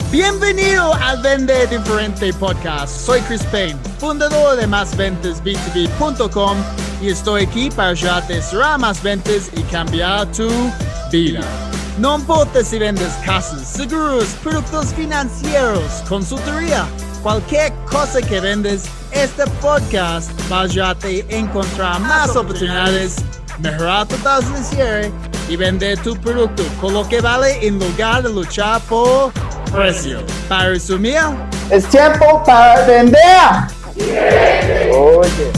Bienvenido al Vende Diferente Podcast. Soy Chris Payne, fundador de MásVentesB2B.com y estoy aquí para ayudarte a cerrar más ventas y cambiar tu vida. No importa si vendes casas, seguros, productos financieros, consultoría, cualquier cosa que vendes, este podcast va a ayudarte a encontrar más oportunidades, mejorar tu tasa de cierre y vender tu producto con lo que vale en lugar de luchar por precio. Para resumir, es tiempo para vender. Oye.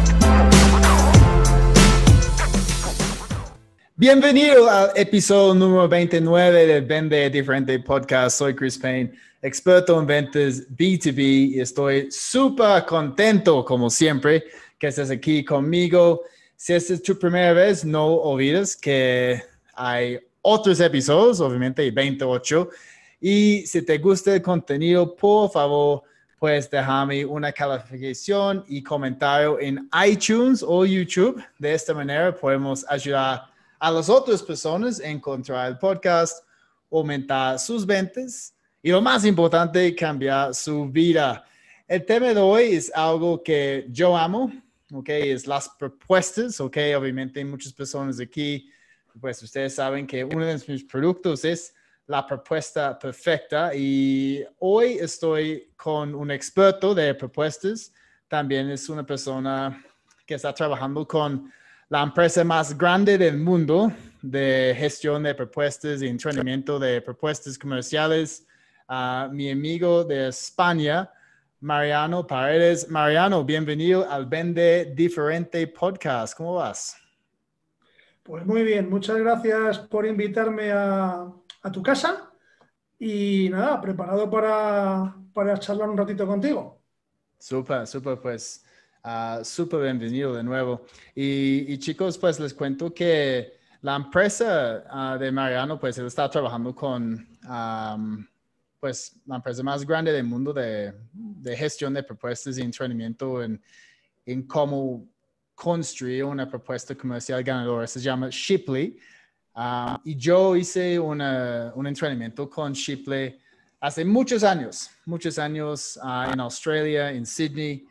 Bienvenido al episodio número 29 del Vende Diferente Podcast. Soy Chris Payne, experto en ventas B2B y estoy súper contento, como siempre, que estés aquí conmigo. Si esta es tu primera vez, no olvides que hay otros episodios, obviamente 28. Y si te gusta el contenido, por favor, puedes dejarme una calificación y comentario en iTunes o YouTube. De esta manera podemos ayudar a las otras personas a encontrar el podcast, aumentar sus ventas y lo más importante, cambiar su vida. El tema de hoy es algo que yo amo, ¿okay? Es las propuestas, ¿okay? Obviamente hay muchas personas aquí, pues ustedes saben que uno de mis productos es la propuesta perfecta y hoy estoy con un experto de propuestas. También es una persona que está trabajando con la empresa más grande del mundo de gestión de propuestas y entrenamiento de propuestas comerciales. Mi amigo de España, Mariano Paredes. Mariano, bienvenido al Vende Diferente Podcast. ¿Cómo vas? Pues muy bien, muchas gracias por invitarme a tu casa y nada, preparado para charlar un ratito contigo. Súper, pues súper bienvenido de nuevo. Y chicos, pues les cuento que la empresa de Mariano, pues él está trabajando con pues la empresa más grande del mundo de gestión de propuestas y entrenamiento en cómo construir una propuesta comercial ganadora. Se llama Shipley. Y yo hice un entrenamiento con Shipley hace muchos años en Australia, en Sydney.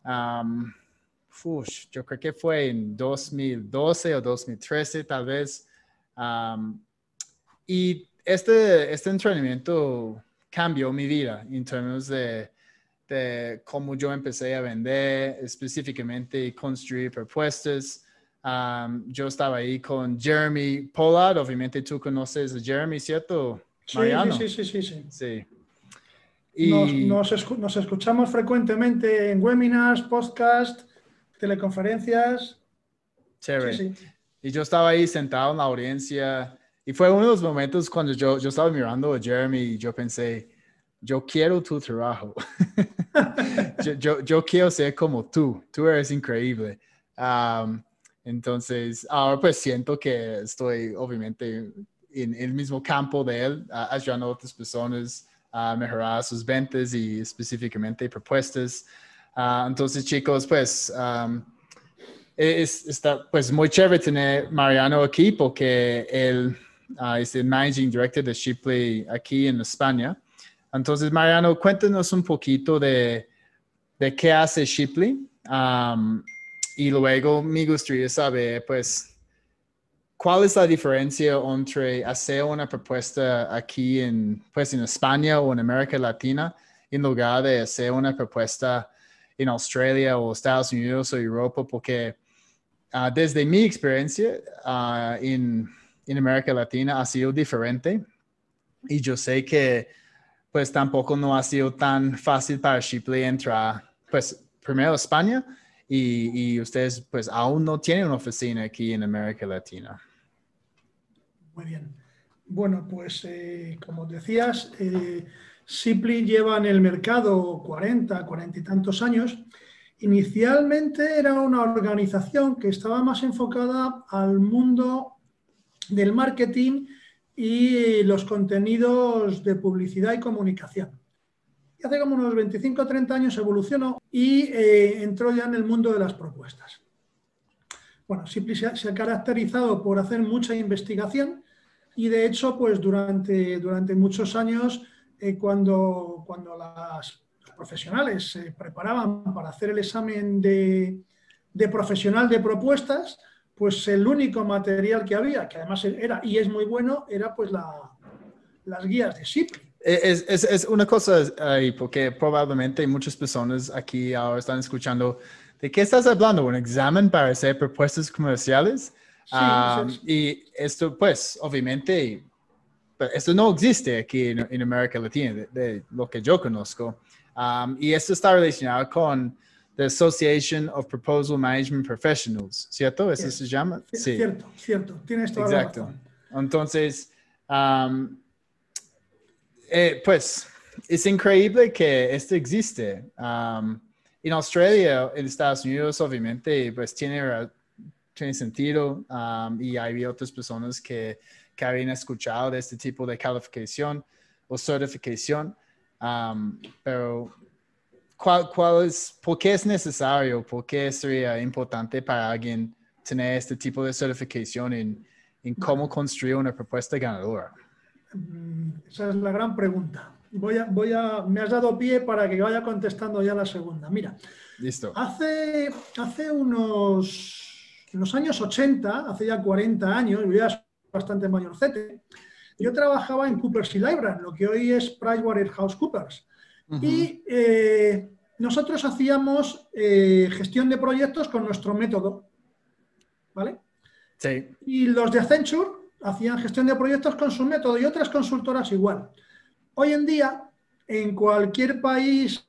Yo creo que fue en 2012 o 2013 tal vez. Y este entrenamiento cambió mi vida en términos de cómo yo empecé a vender, específicamente construir propuestas. Yo estaba ahí con Jeremy Pollard. Obviamente tú conoces a Jeremy, ¿cierto, Mariano? Sí. Y nos escuchamos frecuentemente en webinars, podcasts, teleconferencias. chévere. Sí. Y yo estaba ahí sentado en la audiencia y fue uno de los momentos cuando yo estaba mirando a Jeremy y yo pensé, yo quiero tu trabajo. yo quiero ser como tú eres increíble. Entonces, ahora pues siento que estoy obviamente en el mismo campo de él, ayudando a otras personas a mejorar sus ventas y específicamente propuestas. Entonces, chicos, pues está pues muy chévere tener Mariano aquí porque él es el Managing Director de Shipley aquí en España. Entonces, Mariano, cuéntanos un poquito de qué hace Shipley. Y luego me gustaría saber, pues, ¿cuál es la diferencia entre hacer una propuesta aquí en España o en América Latina en lugar de hacer una propuesta en Australia o Estados Unidos o Europa? Porque desde mi experiencia en América Latina ha sido diferente y yo sé que pues tampoco no ha sido tan fácil para Shipley entrar, pues, primero a España. Y ustedes pues aún no tienen una oficina aquí en América Latina. Muy bien. Bueno, pues como decías, Shipley lleva en el mercado 40 y tantos años. Inicialmente era una organización que estaba más enfocada al mundo del marketing y los contenidos de publicidad y comunicación. Y hace como unos 25 o 30 años evolucionó y entró ya en el mundo de las propuestas. Bueno, Shipley se ha caracterizado por hacer mucha investigación y de hecho, pues durante muchos años cuando los profesionales se preparaban para hacer el examen de profesional de propuestas, pues el único material que había, que además era y es muy bueno, era pues las guías de SIPLI. Es una cosa ahí, porque probablemente muchas personas aquí ahora están escuchando, ¿de qué estás hablando? ¿Un examen para hacer propuestas comerciales? Sí, y esto, pues, obviamente, esto no existe aquí en América Latina, de lo que yo conozco. Y esto está relacionado con the Association of Proposal Management Professionals, ¿cierto? ¿Eso se llama? Sí. Cierto. Tienes toda la razón. Entonces, pues, es increíble que esto existe. En Australia, en Estados Unidos, obviamente, pues tiene sentido. Y hay otras personas que habían escuchado de este tipo de calificación o certificación. Pero ¿por qué es necesario? ¿Por qué sería importante para alguien tener este tipo de certificación en cómo construir una propuesta ganadora? Esa es la gran pregunta. Me has dado pie para que vaya contestando ya la segunda. Mira, listo. Hace en los años 80, hace ya 40 años, yo ya soy bastante mayorcete, yo trabajaba en Coopers y Lybrand, lo que hoy es PricewaterhouseCoopers. Y nosotros hacíamos gestión de proyectos con nuestro método, ¿vale? Sí. Y los de Accenture hacían gestión de proyectos con su método y otras consultoras igual. Hoy en día, en cualquier país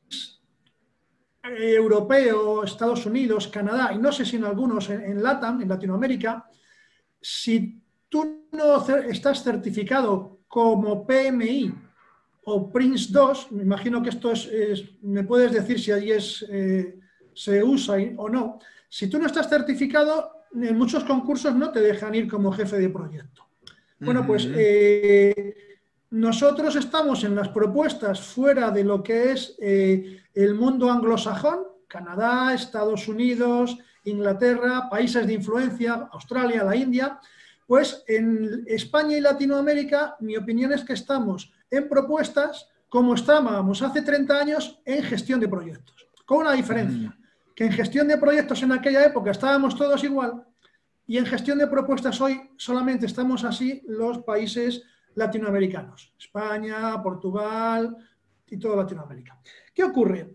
europeo, Estados Unidos, Canadá, y no sé si en algunos en LATAM, en Latinoamérica, si tú no estás certificado como PMI o PRINCE2, me imagino que esto me puedes decir si allí se usa o no. Si tú no estás certificado, en muchos concursos no te dejan ir como jefe de proyecto. Bueno, pues nosotros estamos en las propuestas fuera de lo que es el mundo anglosajón, Canadá, Estados Unidos, Inglaterra, países de influencia, Australia, la India. Pues en España y Latinoamérica, mi opinión es que estamos en propuestas como estábamos hace 30 años en gestión de proyectos, con una diferencia, que en gestión de proyectos en aquella época estábamos todos igual y en gestión de propuestas hoy solamente estamos así los países latinoamericanos, España, Portugal y toda Latinoamérica. ¿Qué ocurre?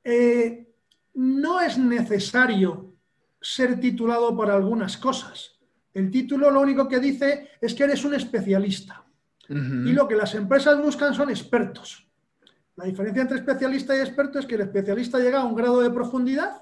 No es necesario ser titulado para algunas cosas. El título lo único que dice es que eres un especialista. Y lo que las empresas buscan son expertos. La diferencia entre especialista y experto es que el especialista llega a un grado de profundidad.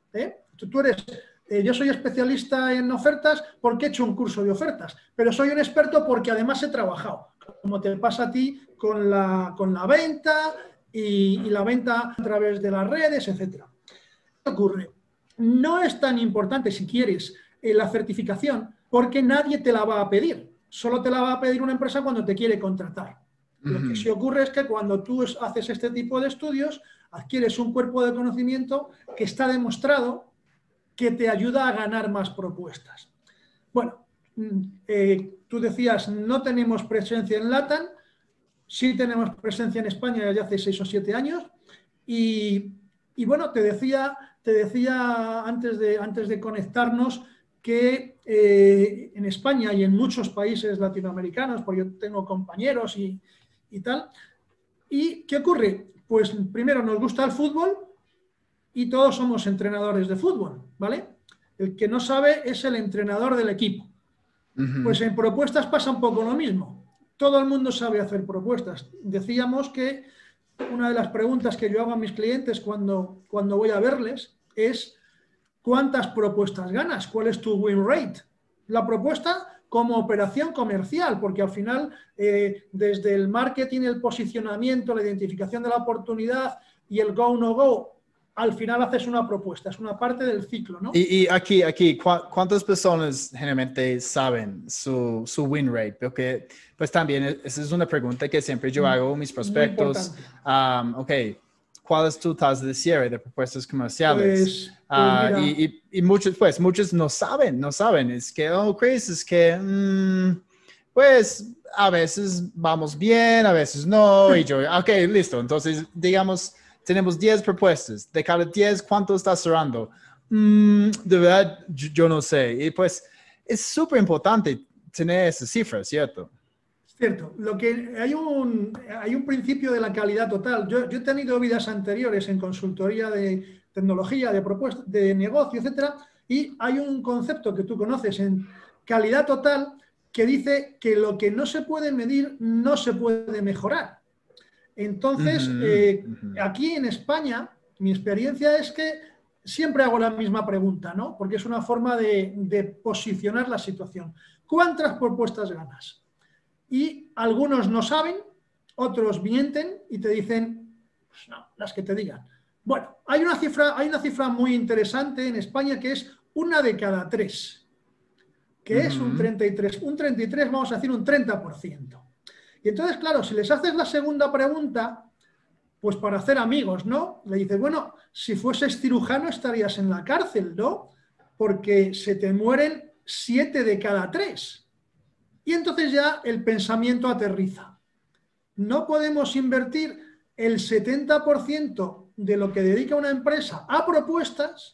Yo soy especialista en ofertas porque he hecho un curso de ofertas, pero soy un experto porque además he trabajado, como te pasa a ti con la venta y la venta a través de las redes, etc. ¿Qué ocurre? No es tan importante, si quieres, la certificación, porque nadie te la va a pedir. Solo te la va a pedir una empresa cuando te quiere contratar. Lo que sí ocurre es que cuando tú haces este tipo de estudios, adquieres un cuerpo de conocimiento que está demostrado que te ayuda a ganar más propuestas. Bueno, tú decías, no tenemos presencia en LATAM, sí tenemos presencia en España desde hace 6 o 7 años y bueno, te decía antes de conectarnos que en España y en muchos países latinoamericanos, porque yo tengo compañeros y tal. ¿Y qué ocurre? Pues primero nos gusta el fútbol y todos somos entrenadores de fútbol, ¿vale? El que no sabe es el entrenador del equipo. Pues en propuestas pasa un poco lo mismo. Todo el mundo sabe hacer propuestas. Decíamos que una de las preguntas que yo hago a mis clientes cuando voy a verles es ¿cuántas propuestas ganas? ¿Cuál es tu win rate? La propuesta como operación comercial, porque al final desde el marketing, el posicionamiento, la identificación de la oportunidad y el go, no go, al final haces una propuesta, es una parte del ciclo, ¿no? Y aquí, ¿cuántas personas generalmente saben su win rate? Porque pues también esa es una pregunta que siempre yo hago a mis prospectos. ¿Cuál es tu tasa de cierre de propuestas comerciales? Y muchos no saben. Es que, Chris, es que Pues a veces vamos bien, a veces no. Y yo, ok, listo. Entonces, digamos, tenemos 10 propuestas. De cada 10, ¿cuánto estás cerrando? De verdad, yo no sé. Y pues es súper importante tener esa cifra, ¿cierto? Cierto. Hay un principio de la calidad total. Yo he tenido vidas anteriores en consultoría de tecnología, de propuestas, de negocio, etcétera, y hay un concepto que tú conoces en calidad total que dice que lo que no se puede medir no se puede mejorar. Entonces, aquí en España, mi experiencia es que siempre hago la misma pregunta, ¿no? Porque es una forma de posicionar la situación. ¿Cuántas propuestas ganas? Y algunos no saben, otros mienten y te dicen, pues no, las que te digan. Bueno, hay una cifra muy interesante en España que es 1 de cada 3, que es un 33. Un 33, vamos a decir un 30%. Y entonces, claro, si les haces la segunda pregunta, pues para hacer amigos, ¿no? Le dices, bueno, si fueses cirujano estarías en la cárcel, ¿no? Porque se te mueren 7 de cada 3. Y entonces ya el pensamiento aterriza. No podemos invertir el 70% de lo que dedica una empresa a propuestas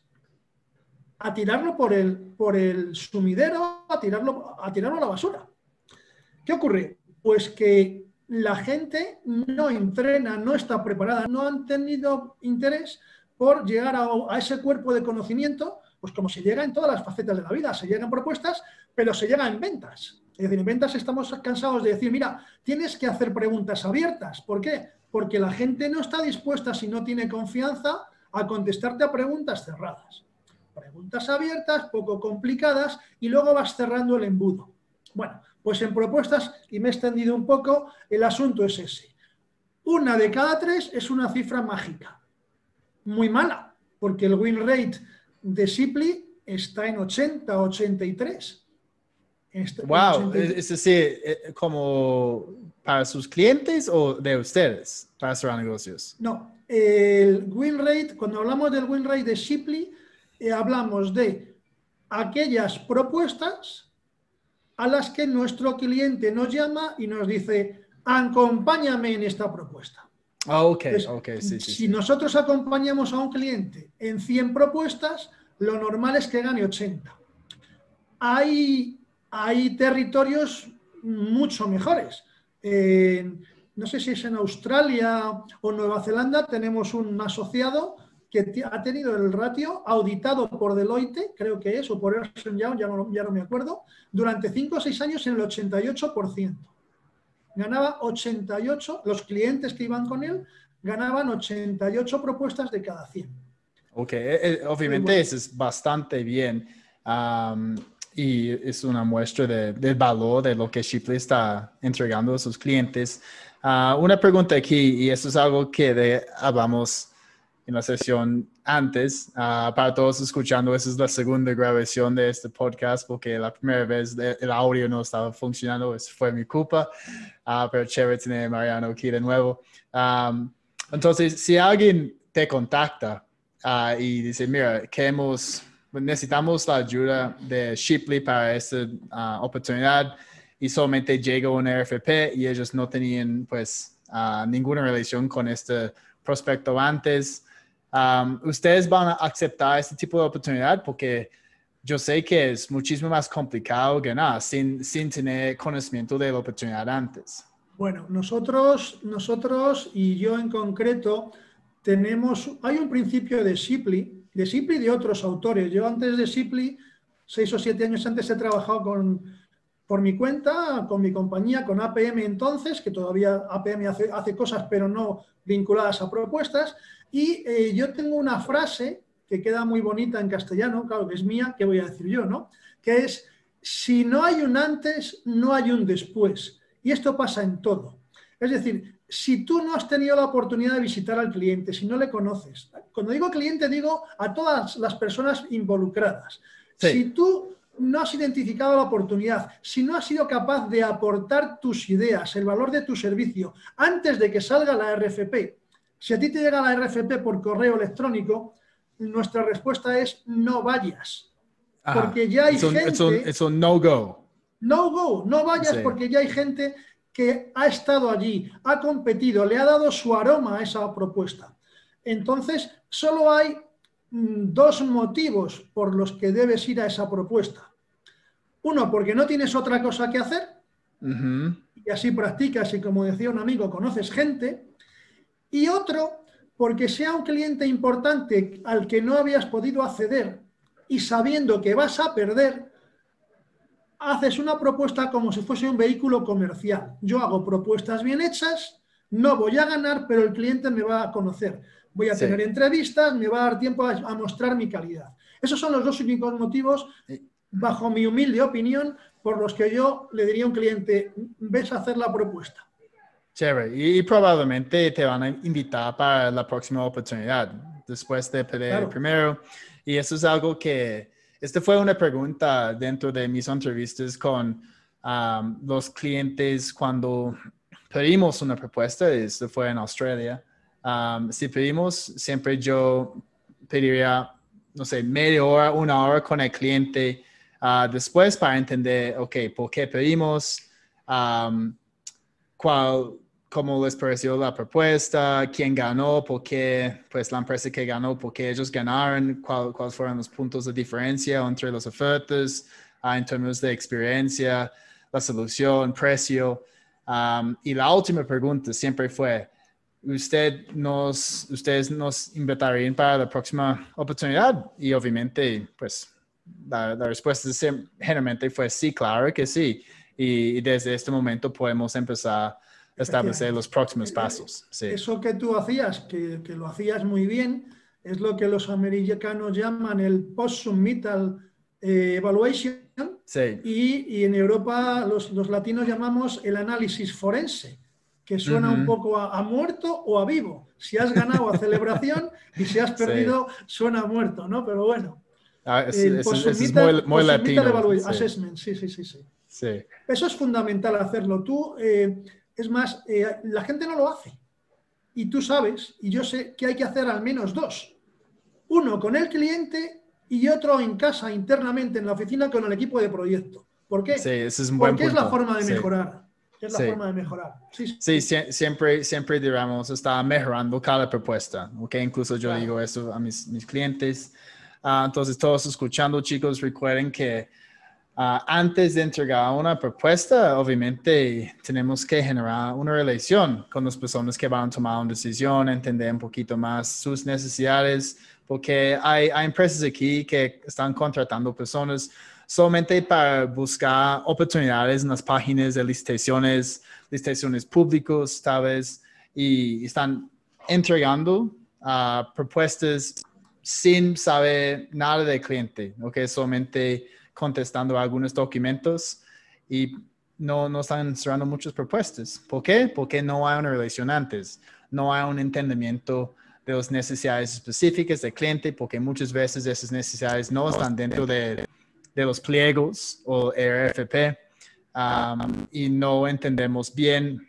a tirarlo por el sumidero, a tirarlo a la basura. ¿Qué ocurre? Pues que la gente no entrena, no está preparada, no han tenido interés por llegar a ese cuerpo de conocimiento, pues como se llega en todas las facetas de la vida, se llegan propuestas, pero se llega en ventas. Es decir, en ventas estamos cansados de decir, mira, tienes que hacer preguntas abiertas. ¿Por qué? Porque la gente no está dispuesta, si no tiene confianza, a contestarte a preguntas cerradas. Preguntas abiertas, poco complicadas, y luego vas cerrando el embudo. Bueno, pues en propuestas, y me he extendido un poco, el asunto es ese. 1 de cada 3 es una cifra mágica. Muy mala, porque el win rate de Ziply está en 80-83. Wow, es decir, ¿como para sus clientes o de ustedes para cerrar negocios? No, el win rate, cuando hablamos del win rate de Ziply, hablamos de aquellas propuestas a las que nuestro cliente nos llama y nos dice, acompáñame en esta propuesta. Ok, Entonces, sí. Si nosotros acompañamos a un cliente en 100 propuestas, lo normal es que gane 80. Hay territorios mucho mejores. No sé si es en Australia o Nueva Zelanda, tenemos un asociado que ha tenido el ratio auditado por Deloitte, creo que es, o por Ernst & Young, ya no me acuerdo, durante 5 o 6 años en el 88%. Ganaba 88, los clientes que iban con él ganaban 88 propuestas de cada 100. Ok, obviamente bueno, eso es bastante bien. Y es una muestra del valor de lo que Ziply está entregando a sus clientes. Una pregunta aquí, y esto es algo que hablamos en la sesión antes. Para todos escuchando, esa es la segunda grabación de este podcast, porque la primera vez el audio no estaba funcionando, eso fue mi culpa, pero chévere tener a Mariano aquí de nuevo. Entonces, si alguien te contacta y dice, mira, necesitamos la ayuda de Ziply para esta oportunidad, y solamente llega un RFP y ellos no tenían pues ninguna relación con este prospecto antes, ¿ustedes van a aceptar este tipo de oportunidad? Porque yo sé que es muchísimo más complicado ganar sin tener conocimiento de la oportunidad antes. Bueno, nosotros y yo en concreto hay un principio de Ziply y de otros autores. Yo antes de Ziply, 6 o 7 años antes, he trabajado por mi cuenta, con mi compañía, con APM entonces, que todavía APM hace cosas, pero no vinculadas a propuestas. Y yo tengo una frase que queda muy bonita en castellano, claro que es mía, ¿qué voy a decir yo, no? Que es, si no hay un antes, no hay un después. Y esto pasa en todo. Es decir, si tú no has tenido la oportunidad de visitar al cliente, si no le conoces, cuando digo cliente digo a todas las personas involucradas. Sí. Si tú no has identificado la oportunidad, si no has sido capaz de aportar tus ideas, el valor de tu servicio, antes de que salga la RFP, si a ti te llega la RFP por correo electrónico, nuestra respuesta es no vayas. Porque ya hay gente... Es un no-go. no go, no vayas Sí. porque ya hay gente que ha estado allí, ha competido, le ha dado su aroma a esa propuesta. Entonces, solo hay dos motivos por los que debes ir a esa propuesta. Uno, porque no tienes otra cosa que hacer, y así practicas y, como decía un amigo, conoces gente. Y otro, porque sea un cliente importante al que no habías podido acceder y sabiendo que vas a perder, haces una propuesta como si fuese un vehículo comercial. Yo hago propuestas bien hechas, no voy a ganar, pero el cliente me va a conocer. Voy a tener entrevistas, me va a dar tiempo a mostrar mi calidad. Esos son los dos únicos motivos, bajo mi humilde opinión, por los que yo le diría a un cliente, ves a hacer la propuesta. Chévere. Y probablemente te van a invitar para la próxima oportunidad, después de pedir primero. Y eso es algo que, esta fue una pregunta dentro de mis entrevistas con los clientes cuando pedimos una propuesta. Esto fue en Australia. Si pedimos, siempre yo pediría, no sé, media hora, una hora con el cliente después para entender, ok, ¿por qué pedimos? ¿Cómo les pareció la propuesta? ¿Quién ganó? ¿Por qué? Pues la empresa que ganó, ¿por qué ellos ganaron? ¿Cuáles fueron los puntos de diferencia entre las ofertas en términos de experiencia, la solución, precio? Y la última pregunta siempre fue, ¿ustedes nos invitarían para la próxima oportunidad? Y obviamente, pues, la respuesta generalmente fue sí, claro que sí. Y desde este momento podemos empezar a establecer los próximos pasos. Sí. Eso que tú hacías, que lo hacías muy bien, es lo que los americanos llaman el post-submittal evaluation. Sí. Y en Europa los latinos llamamos el análisis forense, que suena un poco a muerto o a vivo. Si has ganado a celebración y si has perdido suena a muerto, ¿no? Pero bueno. Eso es muy latino. Assessment, sí. Eso es fundamental hacerlo. Tú, es más, la gente no lo hace. Y tú sabes, y yo sé que hay que hacer al menos dos. Uno con el cliente y otro en casa, internamente, en la oficina, con el equipo de proyecto. ¿Por qué? Sí, ese es un buen Porque punto. Es la forma de mejorar. Es la forma de mejorar. Sí, siempre digamos, está mejorando cada propuesta. ¿Okay? Incluso yo digo eso a mis clientes. Entonces, todos escuchando, chicos, recuerden que antes de entregar una propuesta, obviamente tenemos que generar una relación con las personas que van a tomar una decisión, entender un poquito más sus necesidades, porque hay empresas aquí que están contratando personas solamente para buscar oportunidades en las páginas de licitaciones públicas, tal vez, y están entregando propuestas sin saber nada del cliente, ¿ok? Solamente contestando algunos documentos y no están cerrando muchas propuestas. ¿Por qué? Porque no hay una relación antes, no hay un entendimiento de las necesidades específicas del cliente, porque muchas veces esas necesidades no están dentro de los pliegos o RFP y no entendemos bien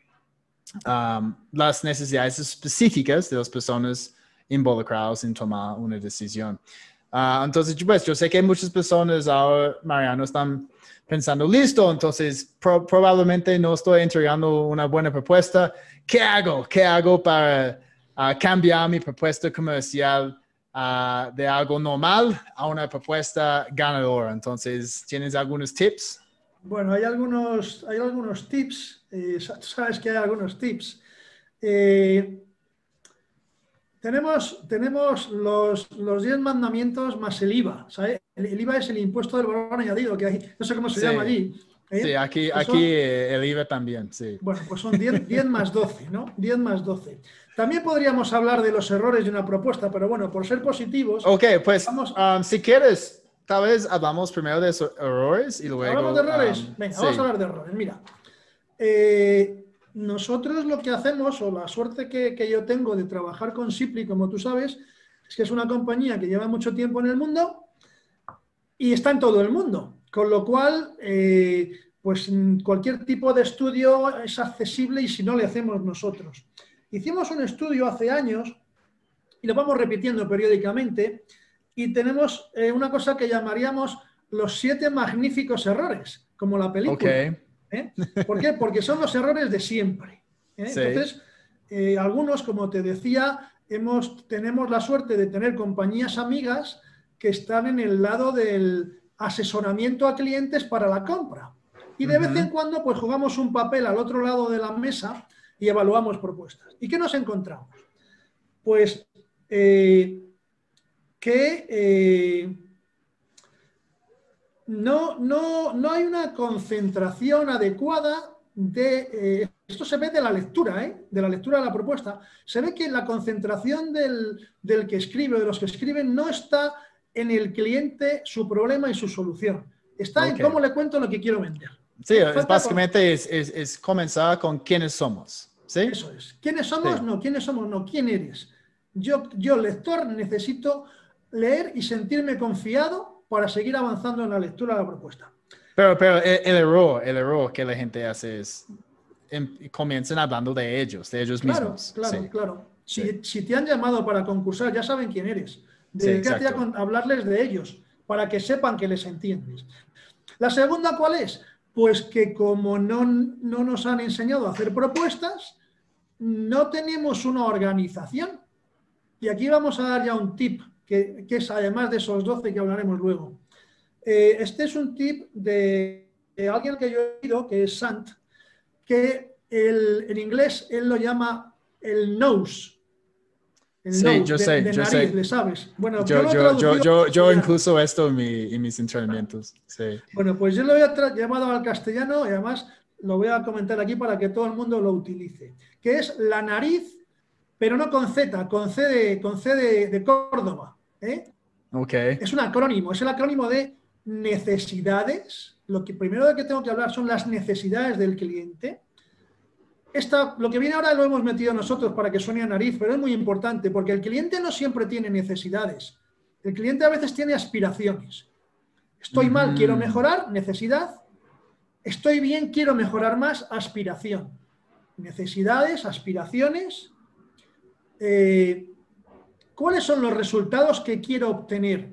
las necesidades específicas de las personas involucradas en tomar una decisión. Entonces, pues, yo sé que muchas personas ahora, Mariano, están pensando, listo, entonces probablemente no estoy entregando una buena propuesta. ¿Qué hago? ¿Qué hago para cambiar mi propuesta comercial de algo normal a una propuesta ganadora? Entonces, ¿tienes algunos tips? Bueno, hay algunos tips. Sabes que hay algunos tips. Tenemos los 10 mandamientos más el IVA. ¿Sabes? El IVA es el impuesto del valor añadido, que hay, no sé cómo se llama allí. Sí, aquí el IVA también, sí. Bueno, pues son 10 más 12, ¿no? 10 más 12. También podríamos hablar de los errores de una propuesta, pero bueno, por ser positivos... Ok, pues si quieres, tal vez hablamos primero de esos errores y luego... ¿Hablamos de errores? Venga, vamos a hablar de errores. Mira, nosotros lo que hacemos, o la suerte que yo tengo de trabajar con Ziply, como tú sabes, es que es una compañía que lleva mucho tiempo en el mundo y está en todo el mundo. Con lo cual, pues cualquier tipo de estudio es accesible y si no, le hacemos nosotros. Hicimos un estudio hace años y lo vamos repitiendo periódicamente y tenemos una cosa que llamaríamos los 7 magníficos errores. como la película. Okay. ¿Por qué? Porque son los errores de siempre. Sí. Entonces, algunos, como te decía, tenemos la suerte de tener compañías amigas que están en el lado del asesoramiento a clientes para la compra. Y de vez en cuando pues jugamos un papel al otro lado de la mesa y evaluamos propuestas. ¿Y qué nos encontramos? Pues no hay una concentración adecuada de... esto se ve de la lectura, de la lectura de la propuesta. Se ve que la concentración del que escribe o de los que escriben no está en el cliente, su problema y su solución. Está en cómo le cuento lo que quiero vender. Sí, básicamente es comenzar con quiénes somos. ¿Sí? Eso es. ¿Quiénes somos? Sí. No, ¿quiénes somos? No, ¿quién eres? Yo, lector, necesito leer y sentirme confiado para seguir avanzando en la lectura de la propuesta. Pero el error que la gente hace es comienzan hablando de ellos mismos. Claro. Sí. Si te han llamado para concursar, ya saben quién eres. Dedícate a hablarles de ellos para que sepan que les entiendes. La segunda, ¿cuál es? Pues que como no nos han enseñado a hacer propuestas, no tenemos una organización. Y aquí vamos a dar ya un tip, que es además de esos 12 que hablaremos luego. Este es un tip de alguien que yo he oído, que es Sant, que en inglés él lo llama el nose. Sí, yo sé. Nariz, ¿le sabes? Bueno, yo incluso esto en mis entrenamientos. Sí. Bueno, pues yo lo he llevado al castellano y además lo voy a comentar aquí para que todo el mundo lo utilice. Que es la nariz, pero no con Z, con C de Córdoba. Okay. Es un acrónimo, es el acrónimo de necesidades. Lo que primero que tengo que hablar son las necesidades del cliente. Lo que viene ahora lo hemos metido nosotros para que suene a nariz, pero es muy importante porque el cliente no siempre tiene necesidades. El cliente a veces tiene aspiraciones. Estoy mal, quiero mejorar, necesidad. Estoy bien, quiero mejorar más, aspiración. Necesidades, aspiraciones. ¿Cuáles son los resultados que quiero obtener?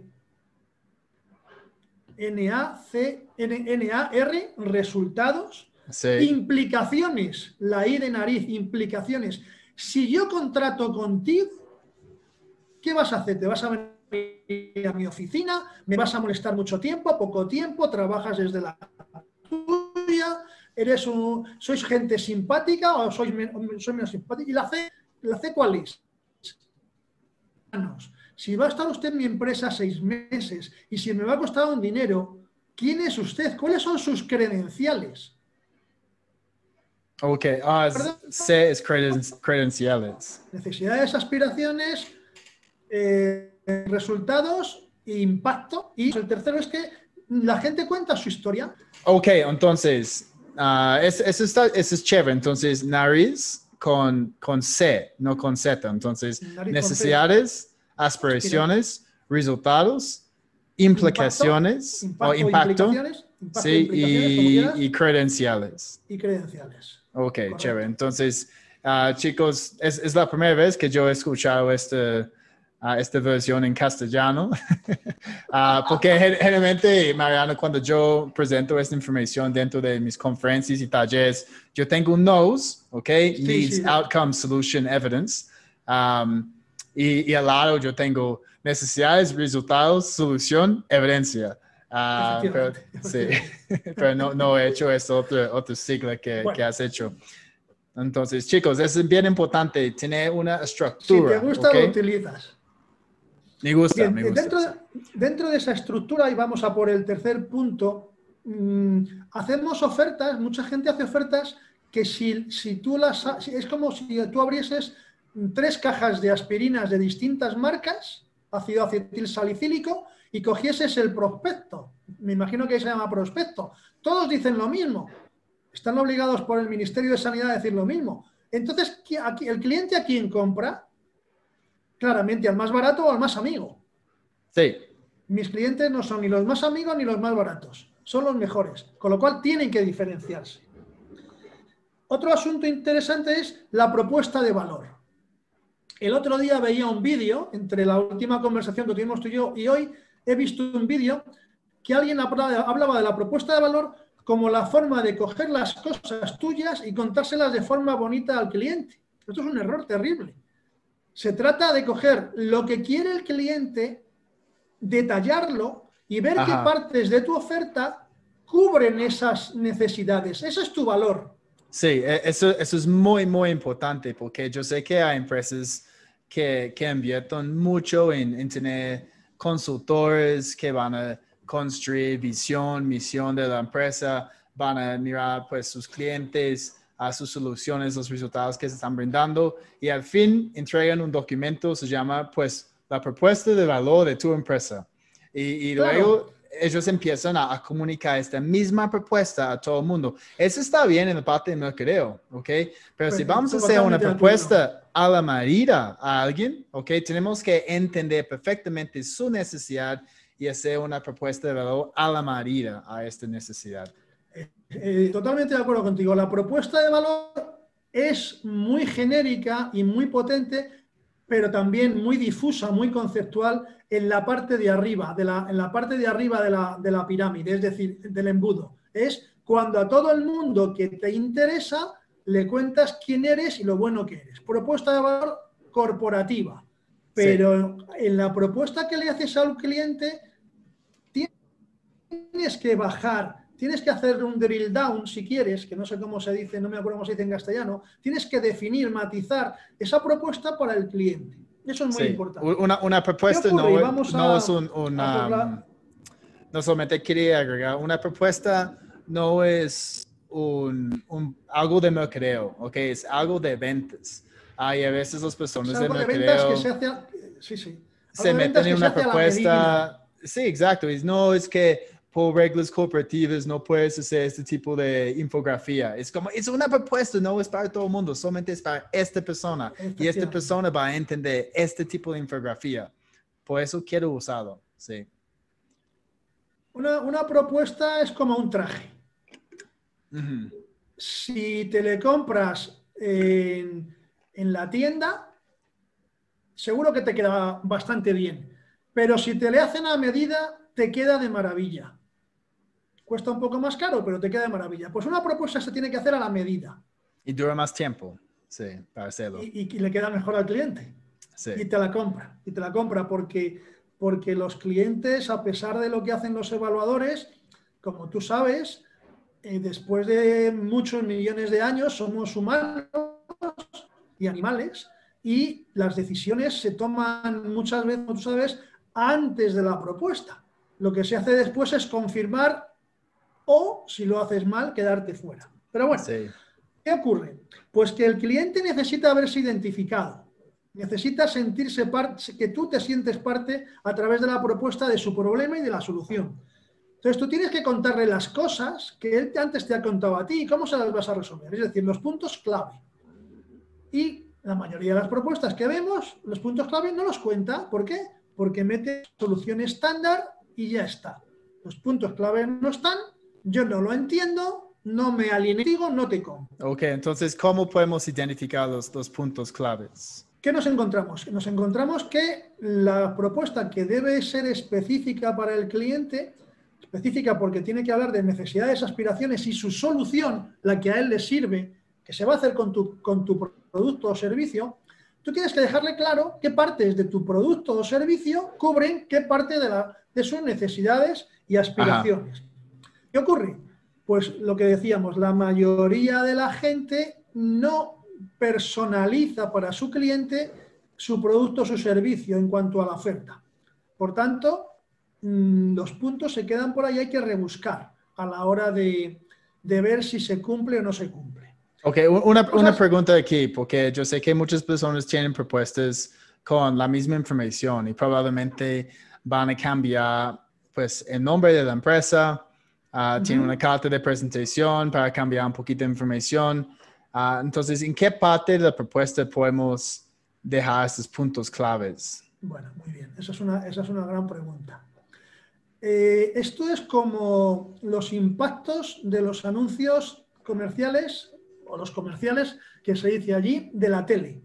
NAR, resultados. Sí. Implicaciones, la I de nariz, implicaciones. Si yo contrato contigo, ¿qué vas a hacer? ¿Te vas a venir a mi oficina? ¿Me vas a molestar mucho tiempo, poco tiempo? ¿Trabajas desde la tuya? ¿Sois gente simpática o soy menos simpática? ¿Y la C cuál es? Si va a estar usted en mi empresa 6 meses y si me va a costar un dinero, ¿quién es usted? ¿Cuáles son sus credenciales? Ok, C es credenciales. Necesidades, aspiraciones, resultados, impacto. Y el tercero es que la gente cuenta su historia. Ok, entonces, eso es chévere. Entonces, nariz con C, no con Z. Entonces, necesidades, aspiraciones, resultados, implicaciones, impacto, sí, y credenciales. Ok, correcto. Chévere. Entonces, chicos, es la primera vez que yo he escuchado esta versión en castellano, porque generalmente, Mariano, cuando yo presento esta información dentro de mis conferencias y talleres, yo tengo un NOS, ok, Needs, Outcome, Solution, Evidence, y al lado yo tengo necesidades, resultados, solución, evidencia. Pero no he hecho esta otra sigla que has hecho. Entonces, chicos, es bien importante tener una estructura. Si te gusta, lo utilizas. Me gusta. Dentro de esa estructura, y vamos a por el tercer punto, hacemos ofertas, mucha gente hace ofertas que si tú es como si tú abrieses 3 cajas de aspirinas de distintas marcas, ácido acetil salicílico, y cogieses el prospecto. Me imagino que se llama prospecto. Todos dicen lo mismo. Están obligados por el Ministerio de Sanidad a decir lo mismo. Entonces, ¿el cliente a quién compra? Claramente, al más barato o al más amigo. Sí. Mis clientes no son ni los más amigos ni los más baratos. Son los mejores. Con lo cual, tienen que diferenciarse. Otro asunto interesante es la propuesta de valor. El otro día veía un vídeo, entre la última conversación que tuvimos tú y yo, y hoy he visto un vídeo que alguien hablaba de la propuesta de valor como la forma de coger las cosas tuyas y contárselas de forma bonita al cliente. Esto es un error terrible. Se trata de coger lo que quiere el cliente, detallarlo y ver qué partes de tu oferta cubren esas necesidades. Ese es tu valor. Sí, eso es muy, muy importante porque yo sé que hay empresas que invierten mucho en tener consultores que van a construir visión, misión de la empresa, van a mirar pues sus clientes, a sus soluciones, los resultados que se están brindando y al fin entregan un documento, se llama pues la propuesta de valor de tu empresa. Y Claro. Luego ellos empiezan a comunicar esta misma propuesta a todo el mundo. Eso está bien en la parte de mercadeo, ¿ok? Pero si vamos a hacer una propuesta a la medida a alguien, ¿ok? Tenemos que entender perfectamente su necesidad y hacer una propuesta de valor a la medida a esta necesidad. Totalmente de acuerdo contigo. La propuesta de valor es muy genérica y muy potente, pero también muy difusa, muy conceptual en la parte de arriba, en la parte de arriba de la pirámide, es decir, del embudo. Es cuando a todo el mundo que te interesa le cuentas quién eres y lo bueno que eres. Propuesta de valor corporativa. Pero sí, en la propuesta que le haces al cliente tienes que bajar, tienes que hacer un drill down si quieres, que no sé cómo se dice, no me acuerdo cómo se dice en castellano, tienes que definir, matizar esa propuesta para el cliente. Eso es muy importante. Una propuesta no es no solamente quería agregar, una propuesta no es algo de mercadeo, ¿ok? Es algo de ventas. Hay a veces las personas de mercadeo que se hace, sí. Se meten en una propuesta. Sí, exacto. No es que por reglas corporativas no puedes hacer este tipo de infografía. Es como, es una propuesta, no es para todo el mundo, solamente es para esta persona. Y esta persona va a entender este tipo de infografía. Por eso quiero usarlo, sí. Una propuesta es como un traje. Si te le compras en la tienda, seguro que te queda bastante bien. Pero si te le hacen a medida, te queda de maravilla. Cuesta un poco más caro, pero te queda de maravilla. Pues una propuesta se tiene que hacer a la medida. Y dura más tiempo, sí, para hacerlo. Y le queda mejor al cliente. Sí. Y te la compra porque los clientes, a pesar de lo que hacen los evaluadores, como tú sabes, después de muchos millones de años somos humanos y animales y las decisiones se toman muchas veces, como tú sabes, antes de la propuesta. Lo que se hace después es confirmar o, si lo haces mal, quedarte fuera. Pero bueno, sí. ¿Qué ocurre? Pues que el cliente necesita verse identificado. Necesita sentirse parte, que tú te sientes parte a través de la propuesta de su problema y de la solución. Entonces tú tienes que contarle las cosas que él antes te ha contado a ti y cómo se las vas a resolver. Es decir, los puntos clave. Y la mayoría de las propuestas que vemos, los puntos clave no los cuenta. ¿Por qué? Porque mete solución estándar y ya está. Los puntos clave no están, yo no lo entiendo, no me alineé contigo, no te compro. Ok, entonces, ¿cómo podemos identificar los puntos claves? ¿Qué nos encontramos? Nos encontramos que la propuesta que debe ser específica para el cliente, específica porque tiene que hablar de necesidades, aspiraciones y su solución, la que a él le sirve, que se va a hacer con tu producto o servicio, tú tienes que dejarle claro qué partes de tu producto o servicio cubren qué parte de sus necesidades y aspiraciones. Ajá. ¿Qué ocurre? Pues lo que decíamos, la mayoría de la gente no personaliza para su cliente su producto o su servicio en cuanto a la oferta. Por tanto, los puntos se quedan por ahí, hay que rebuscar a la hora de ver si se cumple o no se cumple. Ok, una pregunta aquí, porque yo sé que muchas personas tienen propuestas con la misma información y probablemente van a cambiar pues, el nombre de la empresa, tiene una carta de presentación para cambiar un poquito de información. Entonces, ¿en qué parte de la propuesta podemos dejar estos puntos claves? Bueno, muy bien. Esa es una gran pregunta. Esto es como los impactos de los anuncios comerciales o los comerciales que se dice allí de la tele.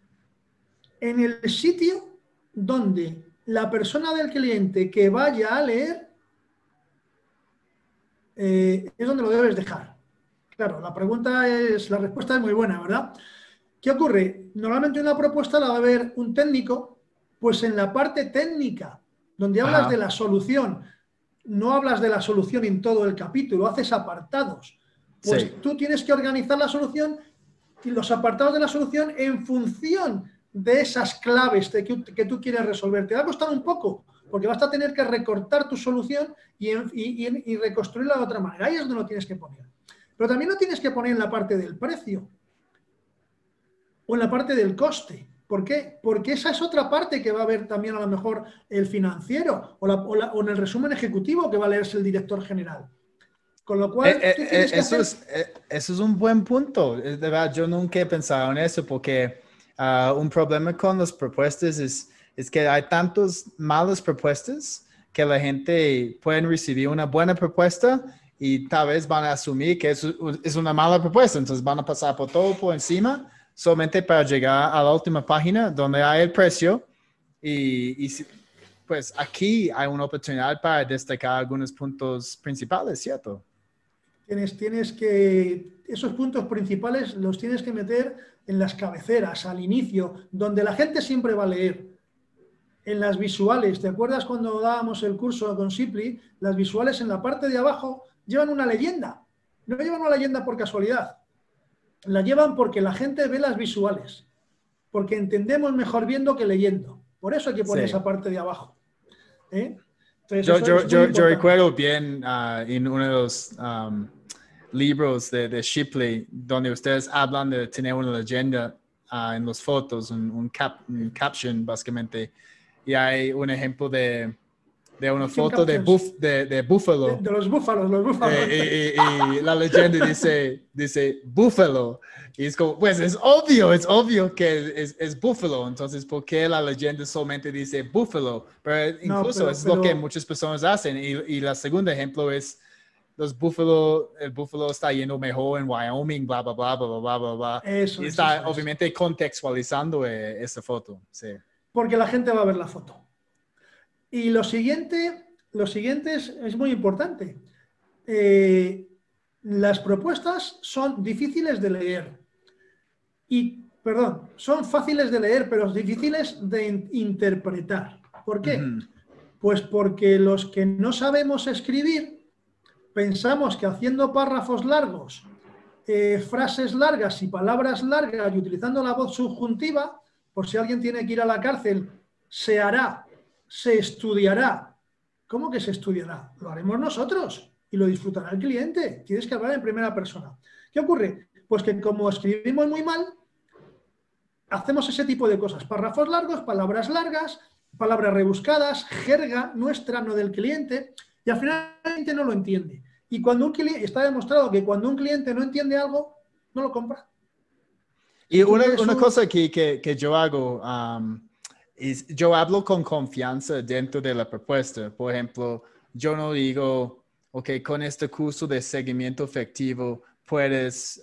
En el sitio donde la persona del cliente que vaya a leer es donde lo debes dejar. Claro, la respuesta es muy buena, ¿verdad? ¿Qué ocurre? Normalmente una propuesta la va a ver un técnico, pues en la parte técnica, donde hablas de la solución, no hablas de la solución en todo el capítulo, haces apartados. Pues tú tienes que organizar la solución y los apartados de la solución en función de esas claves que tú quieres resolver. Te va a costar un poco, porque vas a tener que recortar tu solución y reconstruirla de otra manera. Ahí es donde lo tienes que poner. Pero también lo tienes que poner en la parte del precio o en la parte del coste. ¿Por qué? Porque esa es otra parte que va a ver también a lo mejor el financiero o en el resumen ejecutivo que va a leerse el director general. Con lo cual, tú tienes que eso es un buen punto. De verdad, yo nunca he pensado en eso porque un problema con las propuestas es que hay tantas malas propuestas que la gente puede recibir una buena propuesta y tal vez van a asumir que es una mala propuesta. Entonces van a pasar por todo por encima solamente para llegar a la última página donde hay el precio y pues aquí hay una oportunidad para destacar algunos puntos principales, ¿cierto? Esos puntos principales los tienes que meter en las cabeceras, al inicio, donde la gente siempre va a leer. En las visuales, ¿te acuerdas cuando dábamos el curso con Simply? Las visuales en la parte de abajo llevan una leyenda. No llevan una leyenda por casualidad. La llevan porque la gente ve las visuales. Porque entendemos mejor viendo que leyendo. Por eso hay que poner esa parte de abajo. Entonces, yo recuerdo bien en uno de los libros de Shipley, donde ustedes hablan de tener una leyenda en las fotos, un caption básicamente, y hay un ejemplo de una foto de búfalo. De los búfalos. Y la leyenda dice búfalo. Y es como, pues es obvio que es búfalo. Entonces, ¿por qué la leyenda solamente dice búfalo? Pero incluso es lo que muchas personas hacen. Y la segunda ejemplo es el búfalo está yendo mejor en Wyoming, bla, bla, bla, bla, bla, bla, bla. Y está obviamente contextualizando esa foto. Sí. Porque la gente va a ver la foto. Y lo siguiente es muy importante. Las propuestas son difíciles de leer. Son fáciles de leer, pero difíciles de interpretar. ¿Por qué? Pues porque los que no sabemos escribir, pensamos que haciendo párrafos largos, frases largas y palabras largas y utilizando la voz subjuntiva, por si alguien tiene que ir a la cárcel, se hará, se estudiará. ¿Cómo que se estudiará? Lo haremos nosotros y lo disfrutará el cliente. Tienes que hablar en primera persona. ¿Qué ocurre? Pues que como escribimos muy mal, hacemos ese tipo de cosas. Párrafos largos, palabras largas, palabras rebuscadas, jerga nuestra, no del cliente, y al final el cliente no lo entiende. Y cuando un cliente, está demostrado que cuando un cliente no entiende algo, no lo compra. Y una cosa aquí que yo hago es, yo hablo con confianza dentro de la propuesta. Por ejemplo, yo no digo, ok, con este curso de seguimiento efectivo puedes,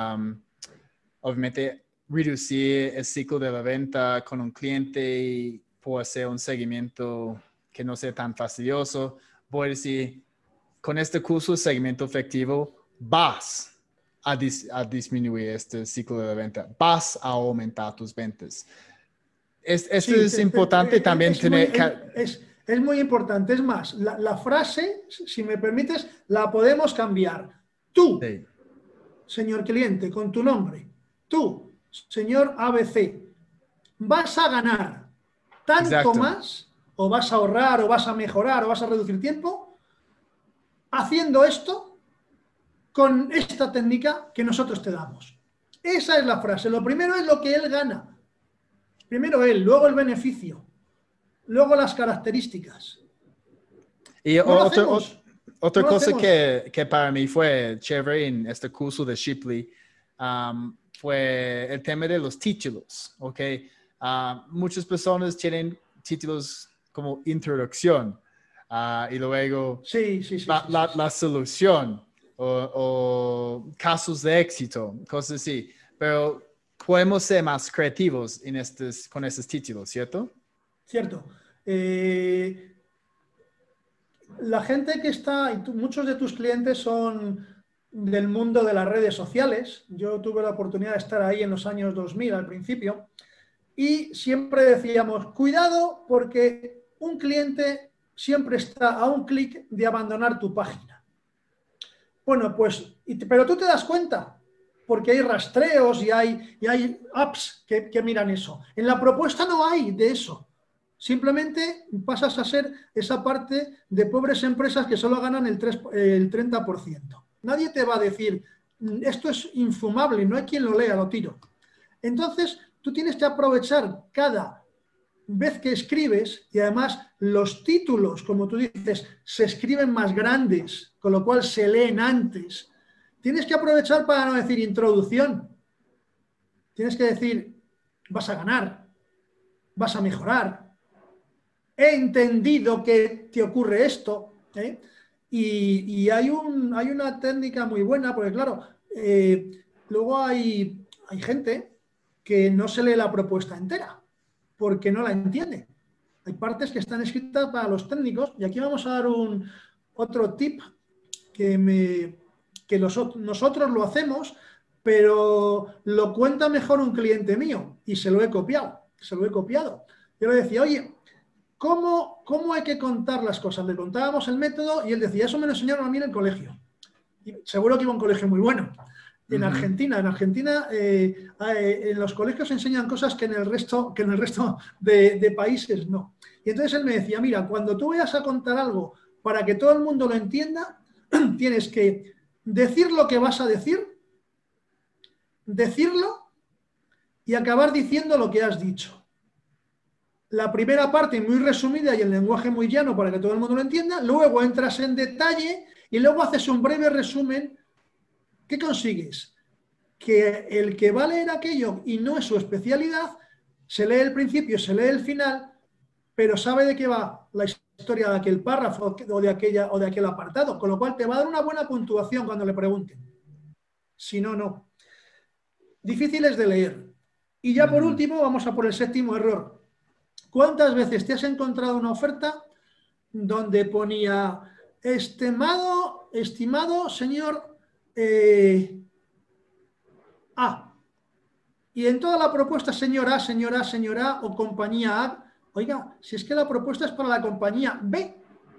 obviamente, reducir el ciclo de la venta con un cliente y por hacer un seguimiento que no sea tan fastidioso. Voy a decir, con este curso de seguimiento efectivo vas a disminuir este ciclo de la venta, vas a aumentar tus ventas. Esto es importante también tener... Es muy importante. Es más, la frase, si me permites, la podemos cambiar. Tú, señor cliente, con tu nombre. Tú, señor ABC, vas a ganar tanto más, o vas a ahorrar, o vas a mejorar, o vas a reducir tiempo, haciendo esto con esta técnica que nosotros te damos. Esa es la frase. Lo primero es lo que él gana. Primero él, luego el beneficio, luego las características. Y otra cosa que para mí fue chévere en este curso de Shipley fue el tema de los títulos. ¿Okay? Muchas personas tienen títulos como introducción y luego la solución o casos de éxito, cosas así. Pero podemos ser más creativos con estos títulos, ¿cierto? Cierto. la gente que está, y muchos de tus clientes son del mundo de las redes sociales. Yo tuve la oportunidad de estar ahí en los años 2000 al principio y siempre decíamos, cuidado porque un cliente siempre está a un clic de abandonar tu página. Bueno, pues, pero tú te das cuenta, porque hay rastreos y hay apps que miran eso. En la propuesta no hay de eso. Simplemente pasas a ser esa parte de pobres empresas que solo ganan el 30%. Nadie te va a decir, esto es infumable, no hay quien lo lea, lo tiro. Entonces, tú tienes que aprovechar cada vez que escribes, y además los títulos, como tú dices, se escriben más grandes, con lo cual se leen antes. Tienes que aprovechar para no decir introducción. Tienes que decir, vas a ganar, vas a mejorar. He entendido que te ocurre esto, ¿eh? Y hay una técnica muy buena, porque claro, luego hay gente que no se lee la propuesta entera, porque no la entiende. Hay partes que están escritas para los técnicos, y aquí vamos a dar otro tip que nosotros lo hacemos, pero lo cuenta mejor un cliente mío, y se lo he copiado. Yo le decía, oye, ¿cómo hay que contar las cosas? Le contábamos el método y él decía, eso me lo enseñaron a mí en el colegio. Y seguro que iba a un colegio muy bueno. En Argentina, en los colegios se enseñan cosas que en el resto de países no. Y entonces él me decía, mira, cuando tú vayas a contar algo para que todo el mundo lo entienda, tienes que decir lo que vas a decir, decirlo y acabar diciendo lo que has dicho. La primera parte muy resumida y el lenguaje muy llano para que todo el mundo lo entienda, luego entras en detalle y luego haces un breve resumen. ¿Qué consigues? Que el que va a leer aquello y no es su especialidad, se lee el principio, se lee el final, pero sabe de qué va la historia de aquel párrafo o de aquel apartado, con lo cual te va a dar una buena puntuación cuando le pregunten. Si no, no. Difíciles de leer. Y ya por último, vamos a por el séptimo error. ¿Cuántas veces te has encontrado una oferta donde ponía estimado señor A? Y en toda la propuesta señor A, señora o compañía A. Oiga, si es que la propuesta es para la compañía B.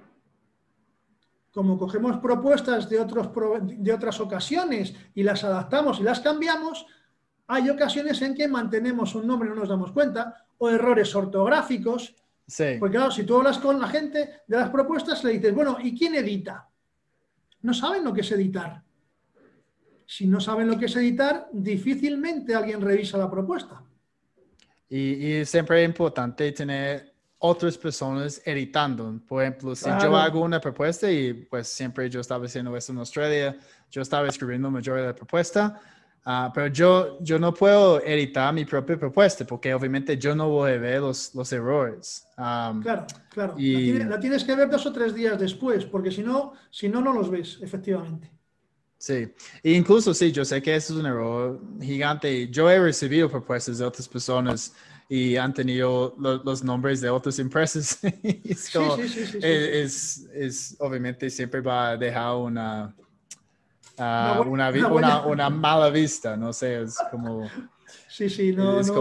Como cogemos propuestas de otras ocasiones y las adaptamos y las cambiamos, hay ocasiones en que mantenemos un nombre y no nos damos cuenta, o errores ortográficos. Sí. Porque claro, si tú hablas con la gente de las propuestas, le dices, bueno, ¿y quién edita? No saben lo que es editar. Si no saben lo que es editar, difícilmente alguien revisa la propuesta. Y siempre es importante tener otras personas editando. Por ejemplo, si yo hago una propuesta y pues siempre yo estaba haciendo esto en Australia, yo estaba escribiendo la mayoría de la propuesta, pero yo no puedo editar mi propia propuesta porque obviamente yo no voy a ver los errores. Claro. Y la tienes que ver 2 o 3 días después, porque si no los ves, efectivamente. Sí, e incluso sí, yo sé que eso es un error gigante. Yo he recibido propuestas de otras personas y han tenido los nombres de otras empresas. Es obviamente siempre va a dejar una mala vista, no sé, es como... Sí, no es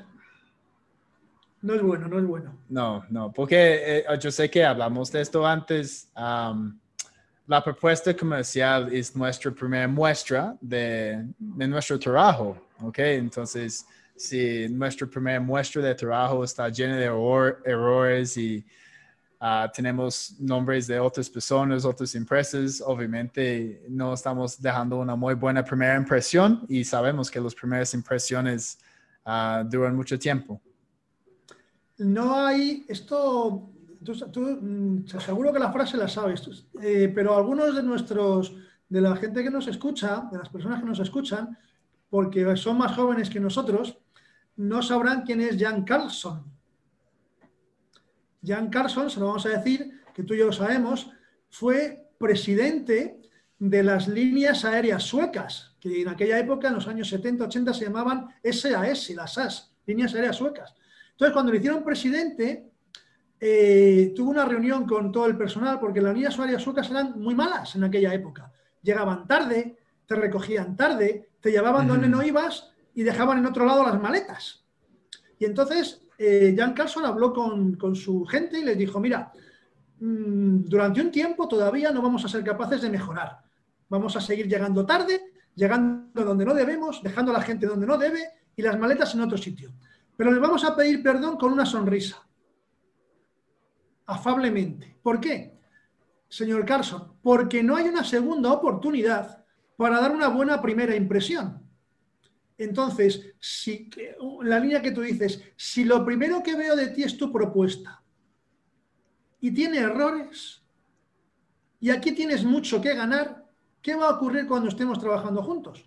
bueno. No, porque yo sé que hablamos de esto antes. La propuesta comercial es nuestra primera muestra de nuestro trabajo, ¿ok? Entonces, si nuestra primera muestra de trabajo está llena de errores y tenemos nombres de otras personas, otras empresas, obviamente no estamos dejando una muy buena primera impresión y sabemos que las primeras impresiones duran mucho tiempo. No hay esto... Tú seguro que la frase la sabes, pero algunos de la gente que nos escucha, de las personas que nos escuchan, porque son más jóvenes que nosotros, no sabrán quién es Jan Carlzon. Jan Carlzon, se lo vamos a decir, que tú y yo lo sabemos, fue presidente de las líneas aéreas suecas, que en aquella época, en los años 70-80, se llamaban SAS, las SAS, líneas aéreas suecas. Entonces, cuando le hicieron presidente, tuve una reunión con todo el personal porque las líneas horarias suecas eran muy malas en aquella época. Llegaban tarde, te recogían tarde, te llevaban donde no ibas y dejaban en otro lado las maletas. Y entonces Jan Carlson habló con su gente y les dijo, mira, durante un tiempo todavía no vamos a ser capaces de mejorar. Vamos a seguir llegando tarde, llegando donde no debemos, dejando a la gente donde no debe y las maletas en otro sitio. Pero les vamos a pedir perdón con una sonrisa. Afablemente. ¿Por qué, señor Carlson? Porque no hay una segunda oportunidad para dar una buena primera impresión. Entonces, si la línea que tú dices, si lo primero que veo de ti es tu propuesta y tiene errores y aquí tienes mucho que ganar, ¿qué va a ocurrir cuando estemos trabajando juntos?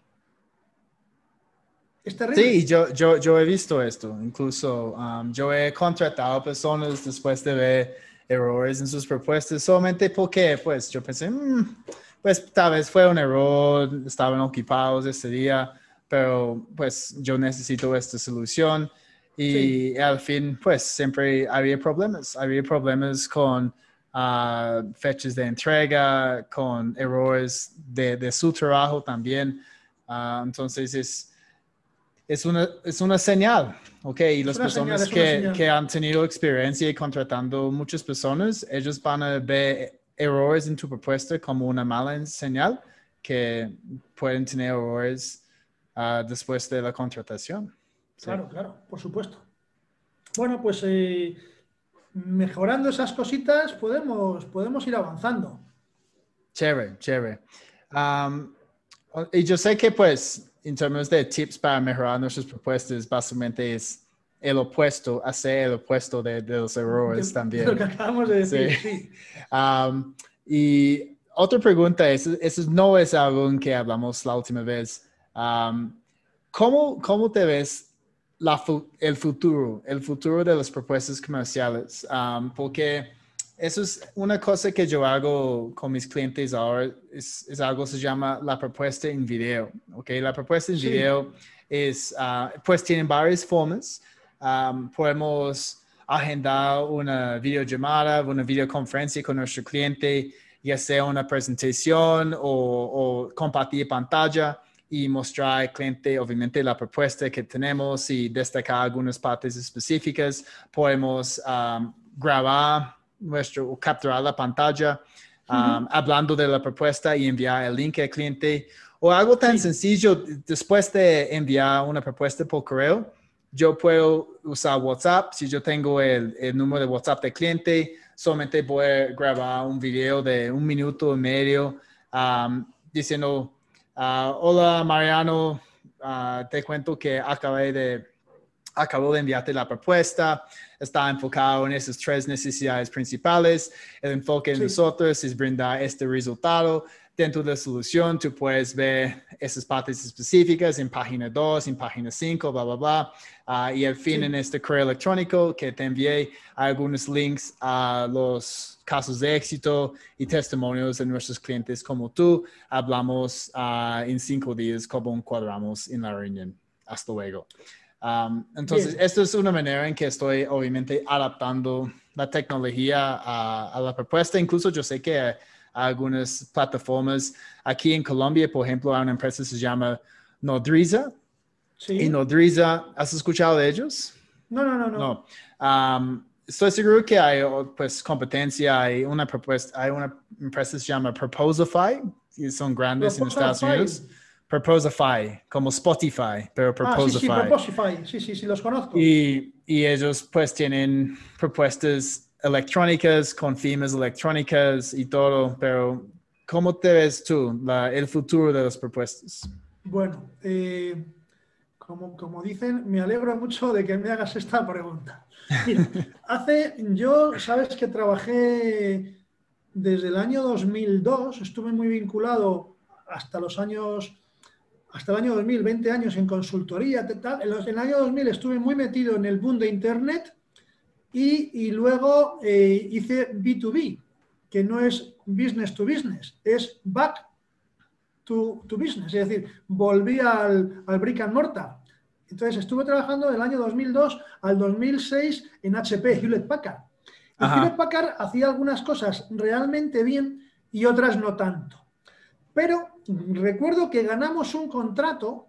Es terrible. Sí, yo he visto esto. Incluso yo he contratado personas después de ver errores en sus propuestas solamente porque pues yo pensé, pues tal vez fue un error, estaban ocupados ese día, pero pues yo necesito esta solución y al fin pues siempre había problemas con fechas de entrega, con errores de su trabajo también. Entonces es una señal, ¿ok? Y las personas que han tenido experiencia contratando muchas personas, ellos van a ver errores en tu propuesta como una mala señal que pueden tener errores después de la contratación. Claro, claro, por supuesto. Bueno, pues mejorando esas cositas podemos ir avanzando. Chévere. Y yo sé que pues en términos de tips para mejorar nuestras propuestas, básicamente es el opuesto, hacer el opuesto de los errores también. Lo que acabamos de decir, sí. Y otra pregunta, eso no es algo en que hablamos la última vez. ¿Cómo te ves el futuro de las propuestas comerciales? Porque eso es una cosa que yo hago con mis clientes ahora, es algo que se llama la propuesta en video, ¿ok? La propuesta en video es, pues tienen varias formas. Podemos agendar una videollamada, una videoconferencia con nuestro cliente y hacer una presentación o compartir pantalla y mostrar al cliente, obviamente, la propuesta que tenemos y destacar algunas partes específicas. Podemos grabar o capturar la pantalla hablando de la propuesta y enviar el link al cliente. O algo tan sencillo, después de enviar una propuesta por correo, yo puedo usar WhatsApp. Si yo tengo el número de WhatsApp del cliente, solamente voy a grabar un video de 1 minuto y medio diciendo, hola Mariano, te cuento que acabo de enviarte la propuesta, está enfocado en esas 3 necesidades principales. El enfoque de nosotros es brindar este resultado. Dentro de la solución, tú puedes ver esas partes específicas en página 2, en página 5, bla, bla, bla. Y al fin, en este correo electrónico que te envié, hay algunos links a los casos de éxito y testimonios de nuestros clientes como tú. Hablamos en 5 días como cuadramos en la reunión. Hasta luego. Entonces, esto es una manera en que estoy obviamente adaptando la tecnología a la propuesta. Incluso yo sé que hay algunas plataformas aquí en Colombia, por ejemplo, hay una empresa que se llama Nodriza. Y Nodriza, ¿has escuchado de ellos? No. Estoy seguro que hay pues competencia, hay una empresa que se llama Proposify, y son grandes en Estados Unidos. Proposify, como Spotify, pero Proposify. Proposify, sí, los conozco. Y ellos pues tienen propuestas electrónicas con firmas electrónicas y todo, pero ¿cómo te ves tú el futuro de las propuestas? Bueno, como dicen, me alegro mucho de que me hagas esta pregunta. Mira, sabes que trabajé desde el año 2002, estuve muy vinculado hasta el año 2000, 20 años en consultoría. En el año 2000 estuve muy metido en el boom de Internet y luego hice B2B, que no es business to business, es back to business, es decir, volví al brick and mortar. Entonces estuve trabajando del año 2002 al 2006 en HP, Hewlett Packard. Y Hewlett Packard hacía algunas cosas realmente bien y otras no tanto. Pero recuerdo que ganamos un contrato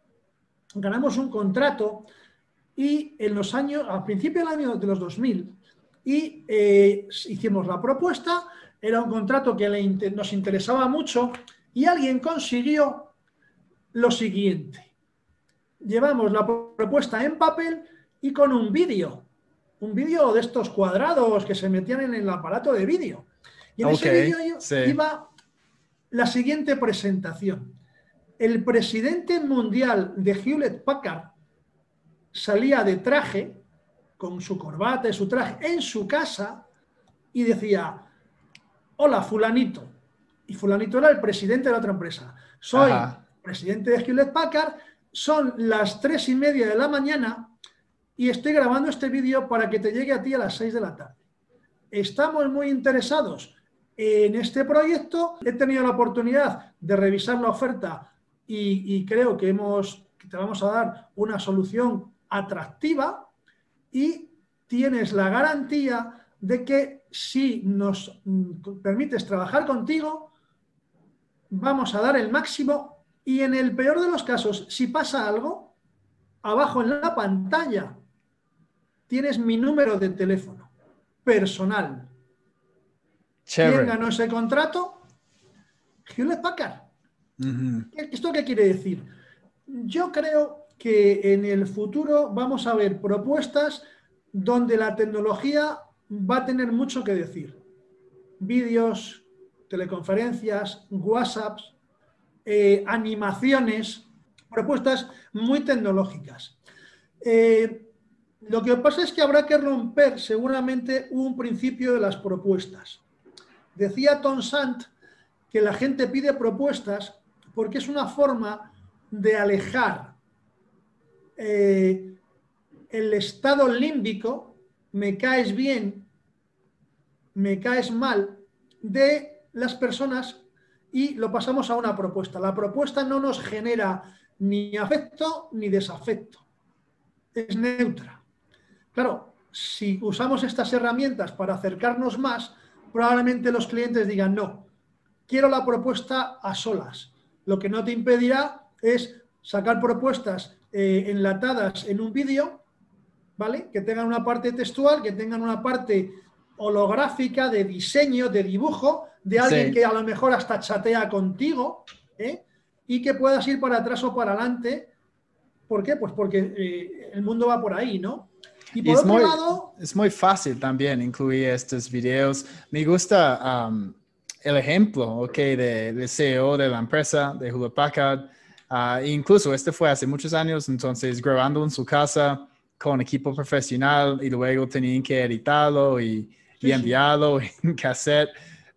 y en los años, al principio del año de los 2000, y hicimos la propuesta, era un contrato que nos interesaba mucho y alguien consiguió lo siguiente. Llevamos la propuesta en papel y con un vídeo de estos cuadrados que se metían en el aparato de vídeo. Y en ese vídeo iba la siguiente presentación. El presidente mundial de Hewlett Packard salía de traje, con su corbata y su traje, en su casa y decía: hola, fulanito. Y fulanito era el presidente de la otra empresa. Soy presidente de Hewlett Packard, son las 3:30 de la mañana y estoy grabando este vídeo para que te llegue a ti a las 6 de la tarde. Estamos muy interesados en este proyecto. He tenido la oportunidad de revisar la oferta y creo que te vamos a dar una solución atractiva y tienes la garantía de que si nos permites trabajar contigo, vamos a dar el máximo y en el peor de los casos, si pasa algo, abajo en la pantalla tienes mi número de teléfono personal. Chévere. ¿Quién ganó ese contrato? Hewlett Packard. ¿Esto qué quiere decir? Yo creo que en el futuro vamos a ver propuestas donde la tecnología va a tener mucho que decir. Vídeos, teleconferencias, WhatsApps, animaciones, propuestas muy tecnológicas. Lo que pasa es que habrá que romper seguramente un principio de las propuestas. Decía Tom Sant que la gente pide propuestas porque es una forma de alejar el estado límbico, me caes bien, me caes mal, de las personas y lo pasamos a una propuesta. La propuesta no nos genera ni afecto ni desafecto, es neutra. Claro, si usamos estas herramientas para acercarnos más, probablemente los clientes digan: no, quiero la propuesta a solas. Lo que no te impedirá es sacar propuestas enlatadas en un vídeo, ¿vale? Que tengan una parte textual, que tengan una parte holográfica, de diseño, de dibujo, de alguien que a lo mejor hasta chatea contigo, y que puedas ir para atrás o para adelante. ¿Por qué? Pues porque el mundo va por ahí, ¿no? Y por otro lado... Es muy fácil también incluir estos videos. Me gusta el ejemplo, del CEO de la empresa, de Hewlett Packard. Incluso este fue hace muchos años, entonces grabando en su casa con equipo profesional y luego tenían que editarlo y enviarlo en cassette.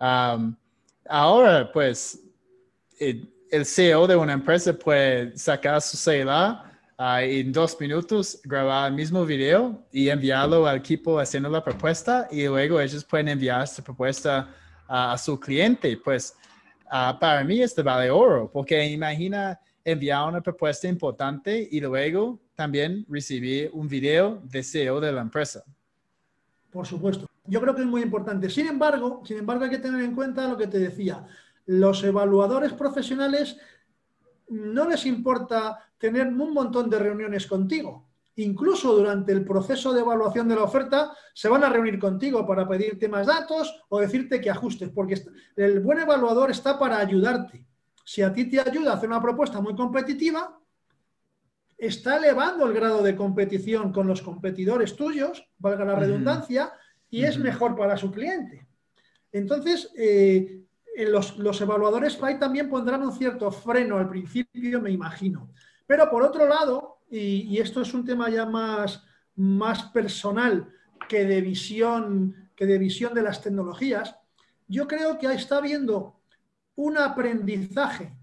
Ahora, pues, el CEO de una empresa puede sacar su celular en 2 minutos, grabar el mismo video y enviarlo al equipo haciendo la propuesta y luego ellos pueden enviar esta propuesta a su cliente. Pues para mí esto vale oro, porque imagina enviar una propuesta importante y luego también recibir un video de CEO de la empresa. Por supuesto. Yo creo que es muy importante. Sin embargo, hay que tener en cuenta lo que te decía. Los evaluadores profesionales no les importa tener un montón de reuniones contigo. Incluso durante el proceso de evaluación de la oferta se van a reunir contigo para pedirte más datos o decirte que ajustes, porque el buen evaluador está para ayudarte. Si a ti te ayuda a hacer una propuesta muy competitiva, está elevando el grado de competición con los competidores tuyos, valga la redundancia, y es mejor para su cliente. Entonces, los evaluadores ahí también pondrán un cierto freno al principio, me imagino. Pero por otro lado, y esto es un tema ya más personal que de visión de las tecnologías, yo creo que está habiendo un aprendizaje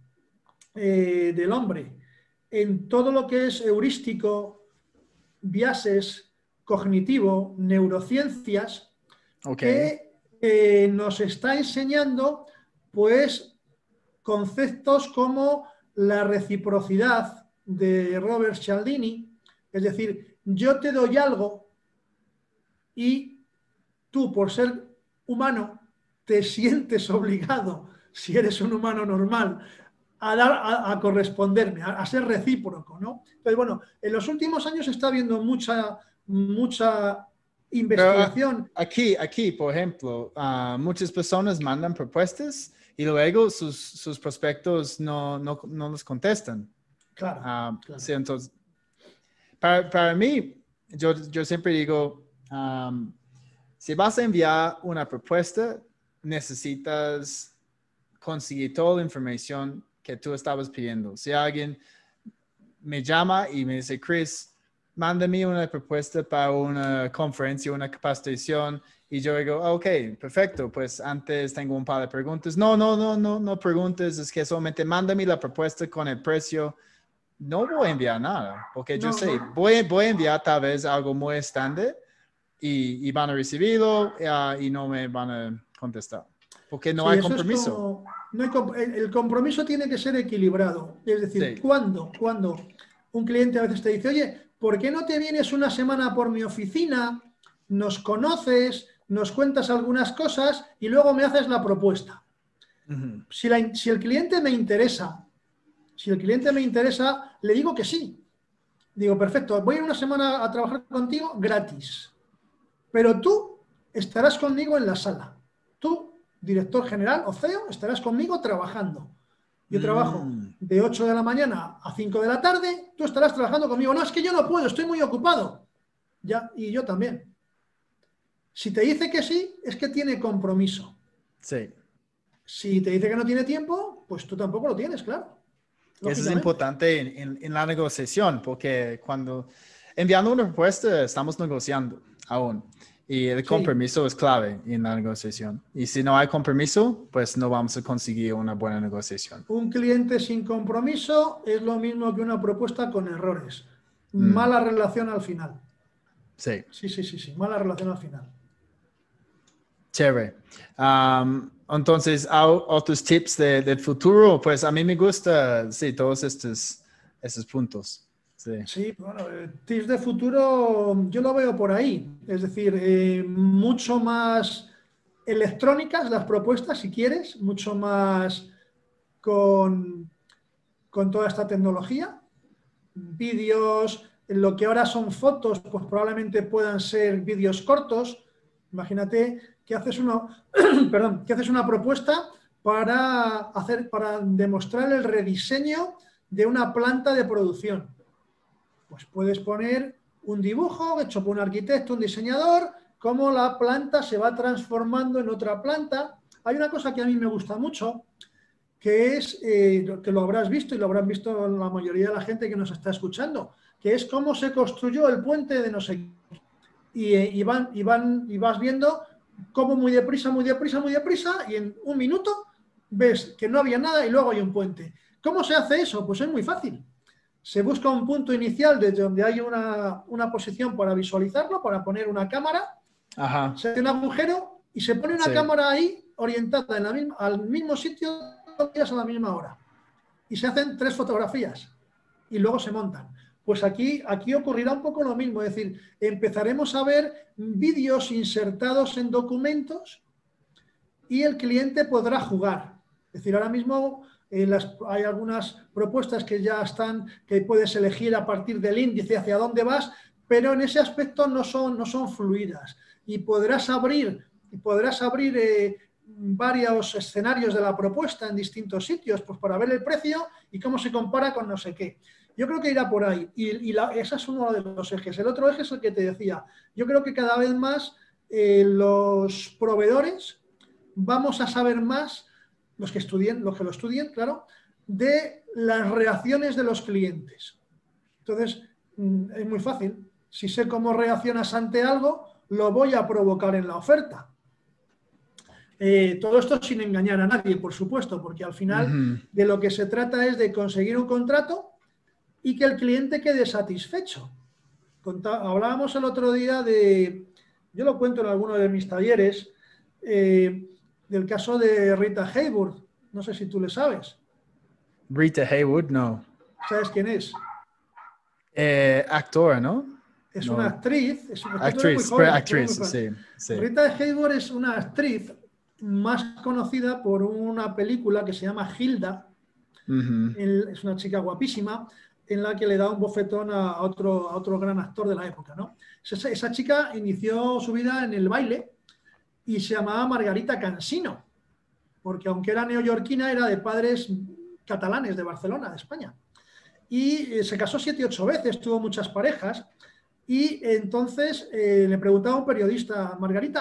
del hombre en todo lo que es heurístico, biases, cognitivo, neurociencias, que nos está enseñando pues conceptos como la reciprocidad de Robert Cialdini, es decir, yo te doy algo y tú por ser humano te sientes obligado, si eres un humano normal, a corresponderme, a ser recíproco, ¿no? Entonces, bueno, en los últimos años está habiendo mucha investigación. Aquí, por ejemplo, muchas personas mandan propuestas y luego sus prospectos no los contestan. Claro, claro. Sí, entonces, para mí, yo siempre digo, si vas a enviar una propuesta, necesitas conseguir toda la información que tú estabas pidiendo. Si alguien me llama y me dice, Chris, mándame una propuesta para una conferencia, una capacitación, y yo digo, ok, perfecto, pues antes tengo un par de preguntas. No preguntes, es que solamente mándame la propuesta con el precio. No voy a enviar nada, porque yo sé, voy a enviar tal vez algo muy estándar y van a recibirlo y no me van a contestar, porque no hay compromiso. El compromiso tiene que ser equilibrado. Es decir, cuando un cliente a veces te dice, oye, ¿por qué no te vienes una semana por mi oficina? Nos conoces, nos cuentas algunas cosas y luego me haces la propuesta. Uh-huh. Si el cliente me interesa, le digo que sí. Digo, perfecto, voy a ir una semana a trabajar contigo gratis. Pero tú estarás conmigo en la sala. Tú, director general o CEO, estarás conmigo trabajando. Yo trabajo de 8 de la mañana a 5 de la tarde, tú estarás trabajando conmigo. No, es que yo no puedo, estoy muy ocupado. Ya, y yo también. Si te dice que sí, es que tiene compromiso. Sí. Si te dice que no tiene tiempo, pues tú tampoco lo tienes, claro. Eso es importante en la negociación, porque cuando enviando una propuesta estamos negociando aún. Y el compromiso es clave en la negociación. Y si no hay compromiso, pues no vamos a conseguir una buena negociación. Un cliente sin compromiso es lo mismo que una propuesta con errores. Mala relación al final. Sí. Sí. Mala relación al final. Chévere. Entonces, ¿otros tips del futuro? Pues a mí me gusta, sí, todos estos puntos. Sí, bueno, tips de futuro yo lo veo por ahí. Es decir, mucho más electrónicas las propuestas, si quieres, mucho más con toda esta tecnología. Vídeos, lo que ahora son fotos, pues probablemente puedan ser vídeos cortos. Imagínate que haces una propuesta para demostrar el rediseño de una planta de producción. Pues puedes poner un dibujo hecho por un arquitecto, un diseñador, cómo la planta se va transformando en otra planta. Hay una cosa que a mí me gusta mucho, que es, que lo habrás visto y lo habrán visto la mayoría de la gente que nos está escuchando, que es cómo se construyó el puente de no sé qué. Y vas viendo cómo muy deprisa, y en un minuto ves que no había nada y luego hay un puente. ¿Cómo se hace eso? Pues es muy fácil. Se busca un punto inicial desde donde hay una posición para visualizarlo, para poner una cámara. Ajá. Se hace un agujero y se pone una cámara ahí orientada al mismo sitio a la misma hora. Y se hacen 3 fotografías y luego se montan. Pues aquí ocurrirá un poco lo mismo. Es decir, empezaremos a ver vídeos insertados en documentos y el cliente podrá jugar. Es decir, ahora mismo hay algunas propuestas que ya están, que puedes elegir a partir del índice hacia dónde vas, pero en ese aspecto no son fluidas. Y podrás abrir varios escenarios de la propuesta en distintos sitios, pues para ver el precio y cómo se compara con no sé qué. Yo creo que irá por ahí. Ese es uno de los ejes. El otro eje es el que te decía. Yo creo que cada vez más los proveedores vamos a saber más, los que lo estudien, claro, de las reacciones de los clientes. Entonces, es muy fácil. Si sé cómo reaccionas ante algo, lo voy a provocar en la oferta. Todo esto sin engañar a nadie, por supuesto, porque al final de lo que se trata es de conseguir un contrato y que el cliente quede satisfecho. Hablábamos el otro día yo lo cuento en alguno de mis talleres, del caso de Rita Hayworth. No sé si tú le sabes. Rita Hayworth, no. ¿Sabes quién es? Actora, ¿no? Es No. una actriz. Es una Actriz, sí, sí. Rita Hayworth es una actriz más conocida por una película que se llama Hilda. Es una chica guapísima en la que le da un bofetón a otro gran actor de la época, ¿no? Esa chica inició su vida en el baile y se llamaba Margarita Cansino, porque aunque era neoyorquina, era de padres catalanes de Barcelona, de España. Y se casó 7 u 8 veces, tuvo muchas parejas. Y entonces le preguntaba a un periodista,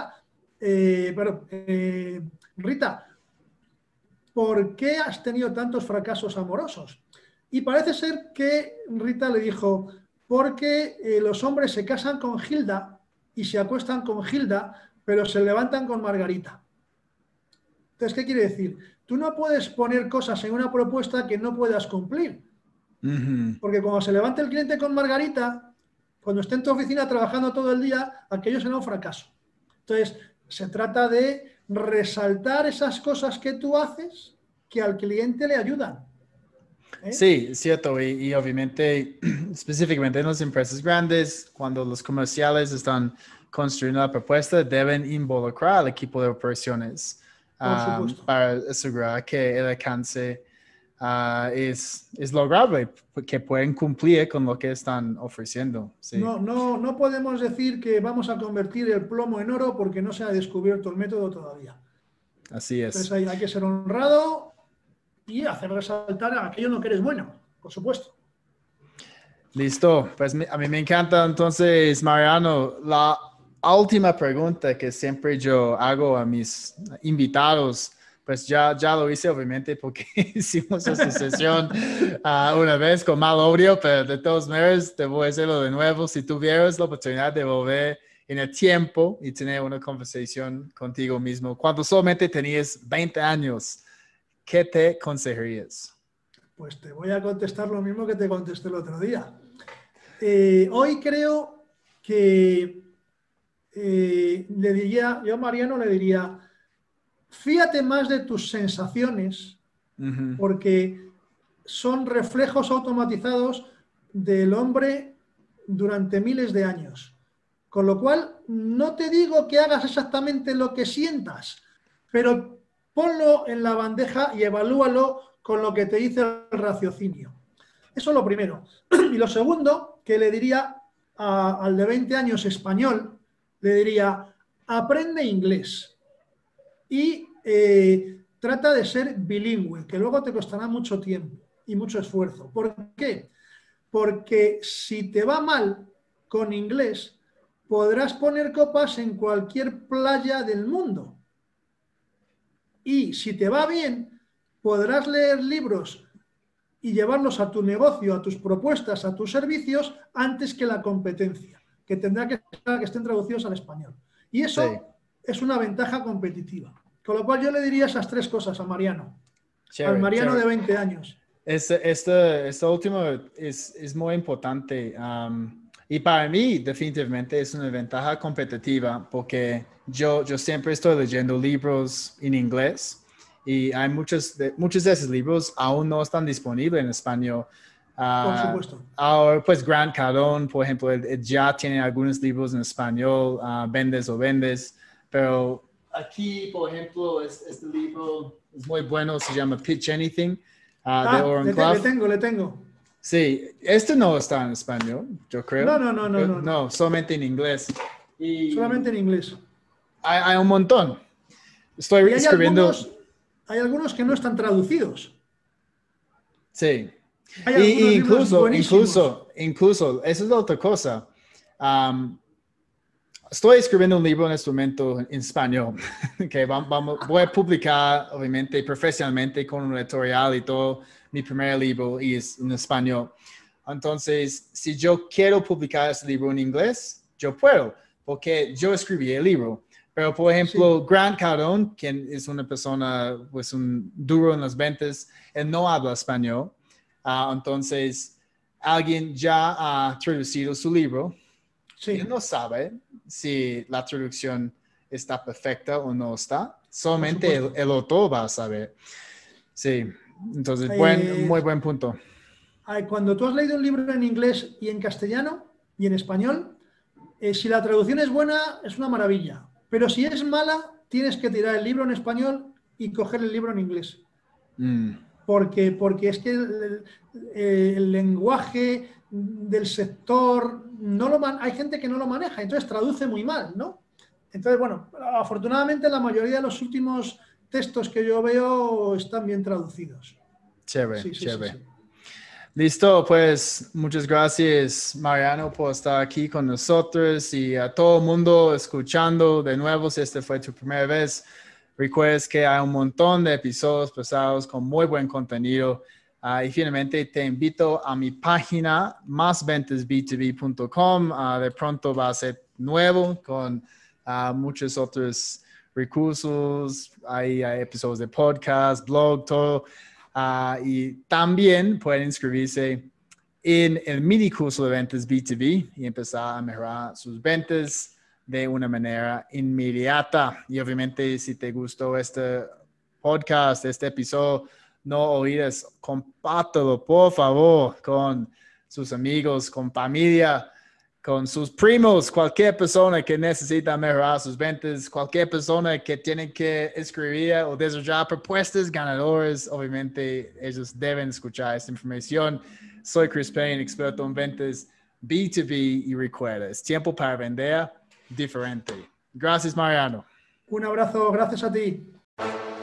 Rita, ¿por qué has tenido tantos fracasos amorosos? Y parece ser que Rita le dijo, porque los hombres se casan con Hilda y se acuestan con Hilda, pero se levantan con Margarita. Entonces, ¿qué quiere decir? Tú no puedes poner cosas en una propuesta que no puedas cumplir. Porque cuando se levante el cliente con Margarita, cuando esté en tu oficina trabajando todo el día, aquello será un fracaso. Entonces, se trata de resaltar esas cosas que tú haces que al cliente le ayudan. Sí, cierto. Y obviamente, específicamente en las empresas grandes, cuando los comerciales están construyendo la propuesta, deben involucrar al equipo de operaciones para asegurar que el alcance es lograble, que pueden cumplir con lo que están ofreciendo. Sí. No podemos decir que vamos a convertir el plomo en oro porque no se ha descubierto el método todavía. Así es. Entonces hay que ser honrado y hacer resaltar aquello en lo que eres bueno, por supuesto. Listo. Pues a mí me encanta entonces, Mariano, la última pregunta que siempre yo hago a mis invitados. Pues ya lo hice, obviamente, porque hicimos esta sesión una vez con mal audio, pero de todos modos te voy a hacerlo de nuevo. Si tuvieras la oportunidad de volver en el tiempo y tener una conversación contigo mismo, cuando solamente tenías 20 años, ¿qué te aconsejarías? Pues te voy a contestar lo mismo que te contesté el otro día. Hoy creo que yo a Mariano le diría, fíjate más de tus sensaciones, porque son reflejos automatizados del hombre durante miles de años. Con lo cual, no te digo que hagas exactamente lo que sientas, pero ponlo en la bandeja y evalúalo con lo que te dice el raciocinio. Eso es lo primero. Y lo segundo, que le diría al de 20 años español, le diría, aprende inglés. Y trata de ser bilingüe, que luego te costará mucho tiempo y mucho esfuerzo. ¿Por qué? Porque si te va mal con inglés, podrás poner copas en cualquier playa del mundo. Y si te va bien, podrás leer libros y llevarlos a tu negocio, a tus propuestas, a tus servicios, antes que la competencia, que tendrá que estén traducidos al español. Y eso es una ventaja competitiva. Con lo cual yo le diría esas 3 cosas a Mariano. Al Mariano de 20 años. Esta última es muy importante. Y para mí, definitivamente, es una ventaja competitiva porque yo siempre estoy leyendo libros en inglés y hay muchos de esos libros aún no están disponibles en español. Por supuesto. Ahora, pues Grant Cardone, por ejemplo, él ya tiene algunos libros en español, Vendes o Vendes, pero aquí, por ejemplo, este libro es muy bueno, se llama Pitch Anything, de Oren Klaff. Le tengo. Sí, este no está en español, yo creo. No, solamente en inglés. Solamente en inglés. Hay un montón. Estoy escribiendo. Hay algunos que no están traducidos. Sí. Hay incluso, esa es otra cosa. Estoy escribiendo un libro en este momento en español, que voy a publicar, obviamente, profesionalmente con un editorial y todo. Mi primer libro y es en español. Entonces, si yo quiero publicar ese libro en inglés, yo puedo, porque yo escribí el libro. Pero, por ejemplo, Grant Cardone, quien es una persona, pues, un duro en las ventas, él no habla español. Entonces, alguien ya ha traducido su libro. Sí. Él no sabe si la traducción está perfecta o no está. Solamente el autor va a saber. Sí. Entonces, muy buen punto. Cuando tú has leído un libro en inglés y en castellano y en español, Si la traducción es buena, es una maravilla. Pero si es mala, tienes que tirar el libro en español y coger el libro en inglés. Porque es que el lenguaje del sector, hay gente que no lo maneja, entonces traduce muy mal, ¿no? Entonces, bueno, afortunadamente la mayoría de los últimos textos que yo veo están bien traducidos. Chévere, chévere. Sí. Listo, pues muchas gracias, Mariano, por estar aquí con nosotros y a todo el mundo escuchando de nuevo. Si esta fue tu primera vez, recuerdes que hay un montón de episodios pasados con muy buen contenido. Y finalmente te invito a mi página másventasb2b.com. De pronto va a ser nuevo con muchos otros recursos. Hay episodios de podcast, blog, todo. Y también pueden inscribirse en el mini curso de ventas B2B y empezar a mejorar sus ventas de una manera inmediata. Y obviamente, si te gustó este podcast, este episodio, no olvides compártelo, por favor, con sus amigos, con familia, con sus primos, cualquier persona que necesita mejorar sus ventas, cualquier persona que tiene que escribir o desarrollar propuestas ganadoras. Obviamente, ellos deben escuchar esta información. Soy Chris Payne, experto en ventas B2B, y recuerda, es tiempo para vender diferente. Gracias, Mariano. Un abrazo, gracias a ti.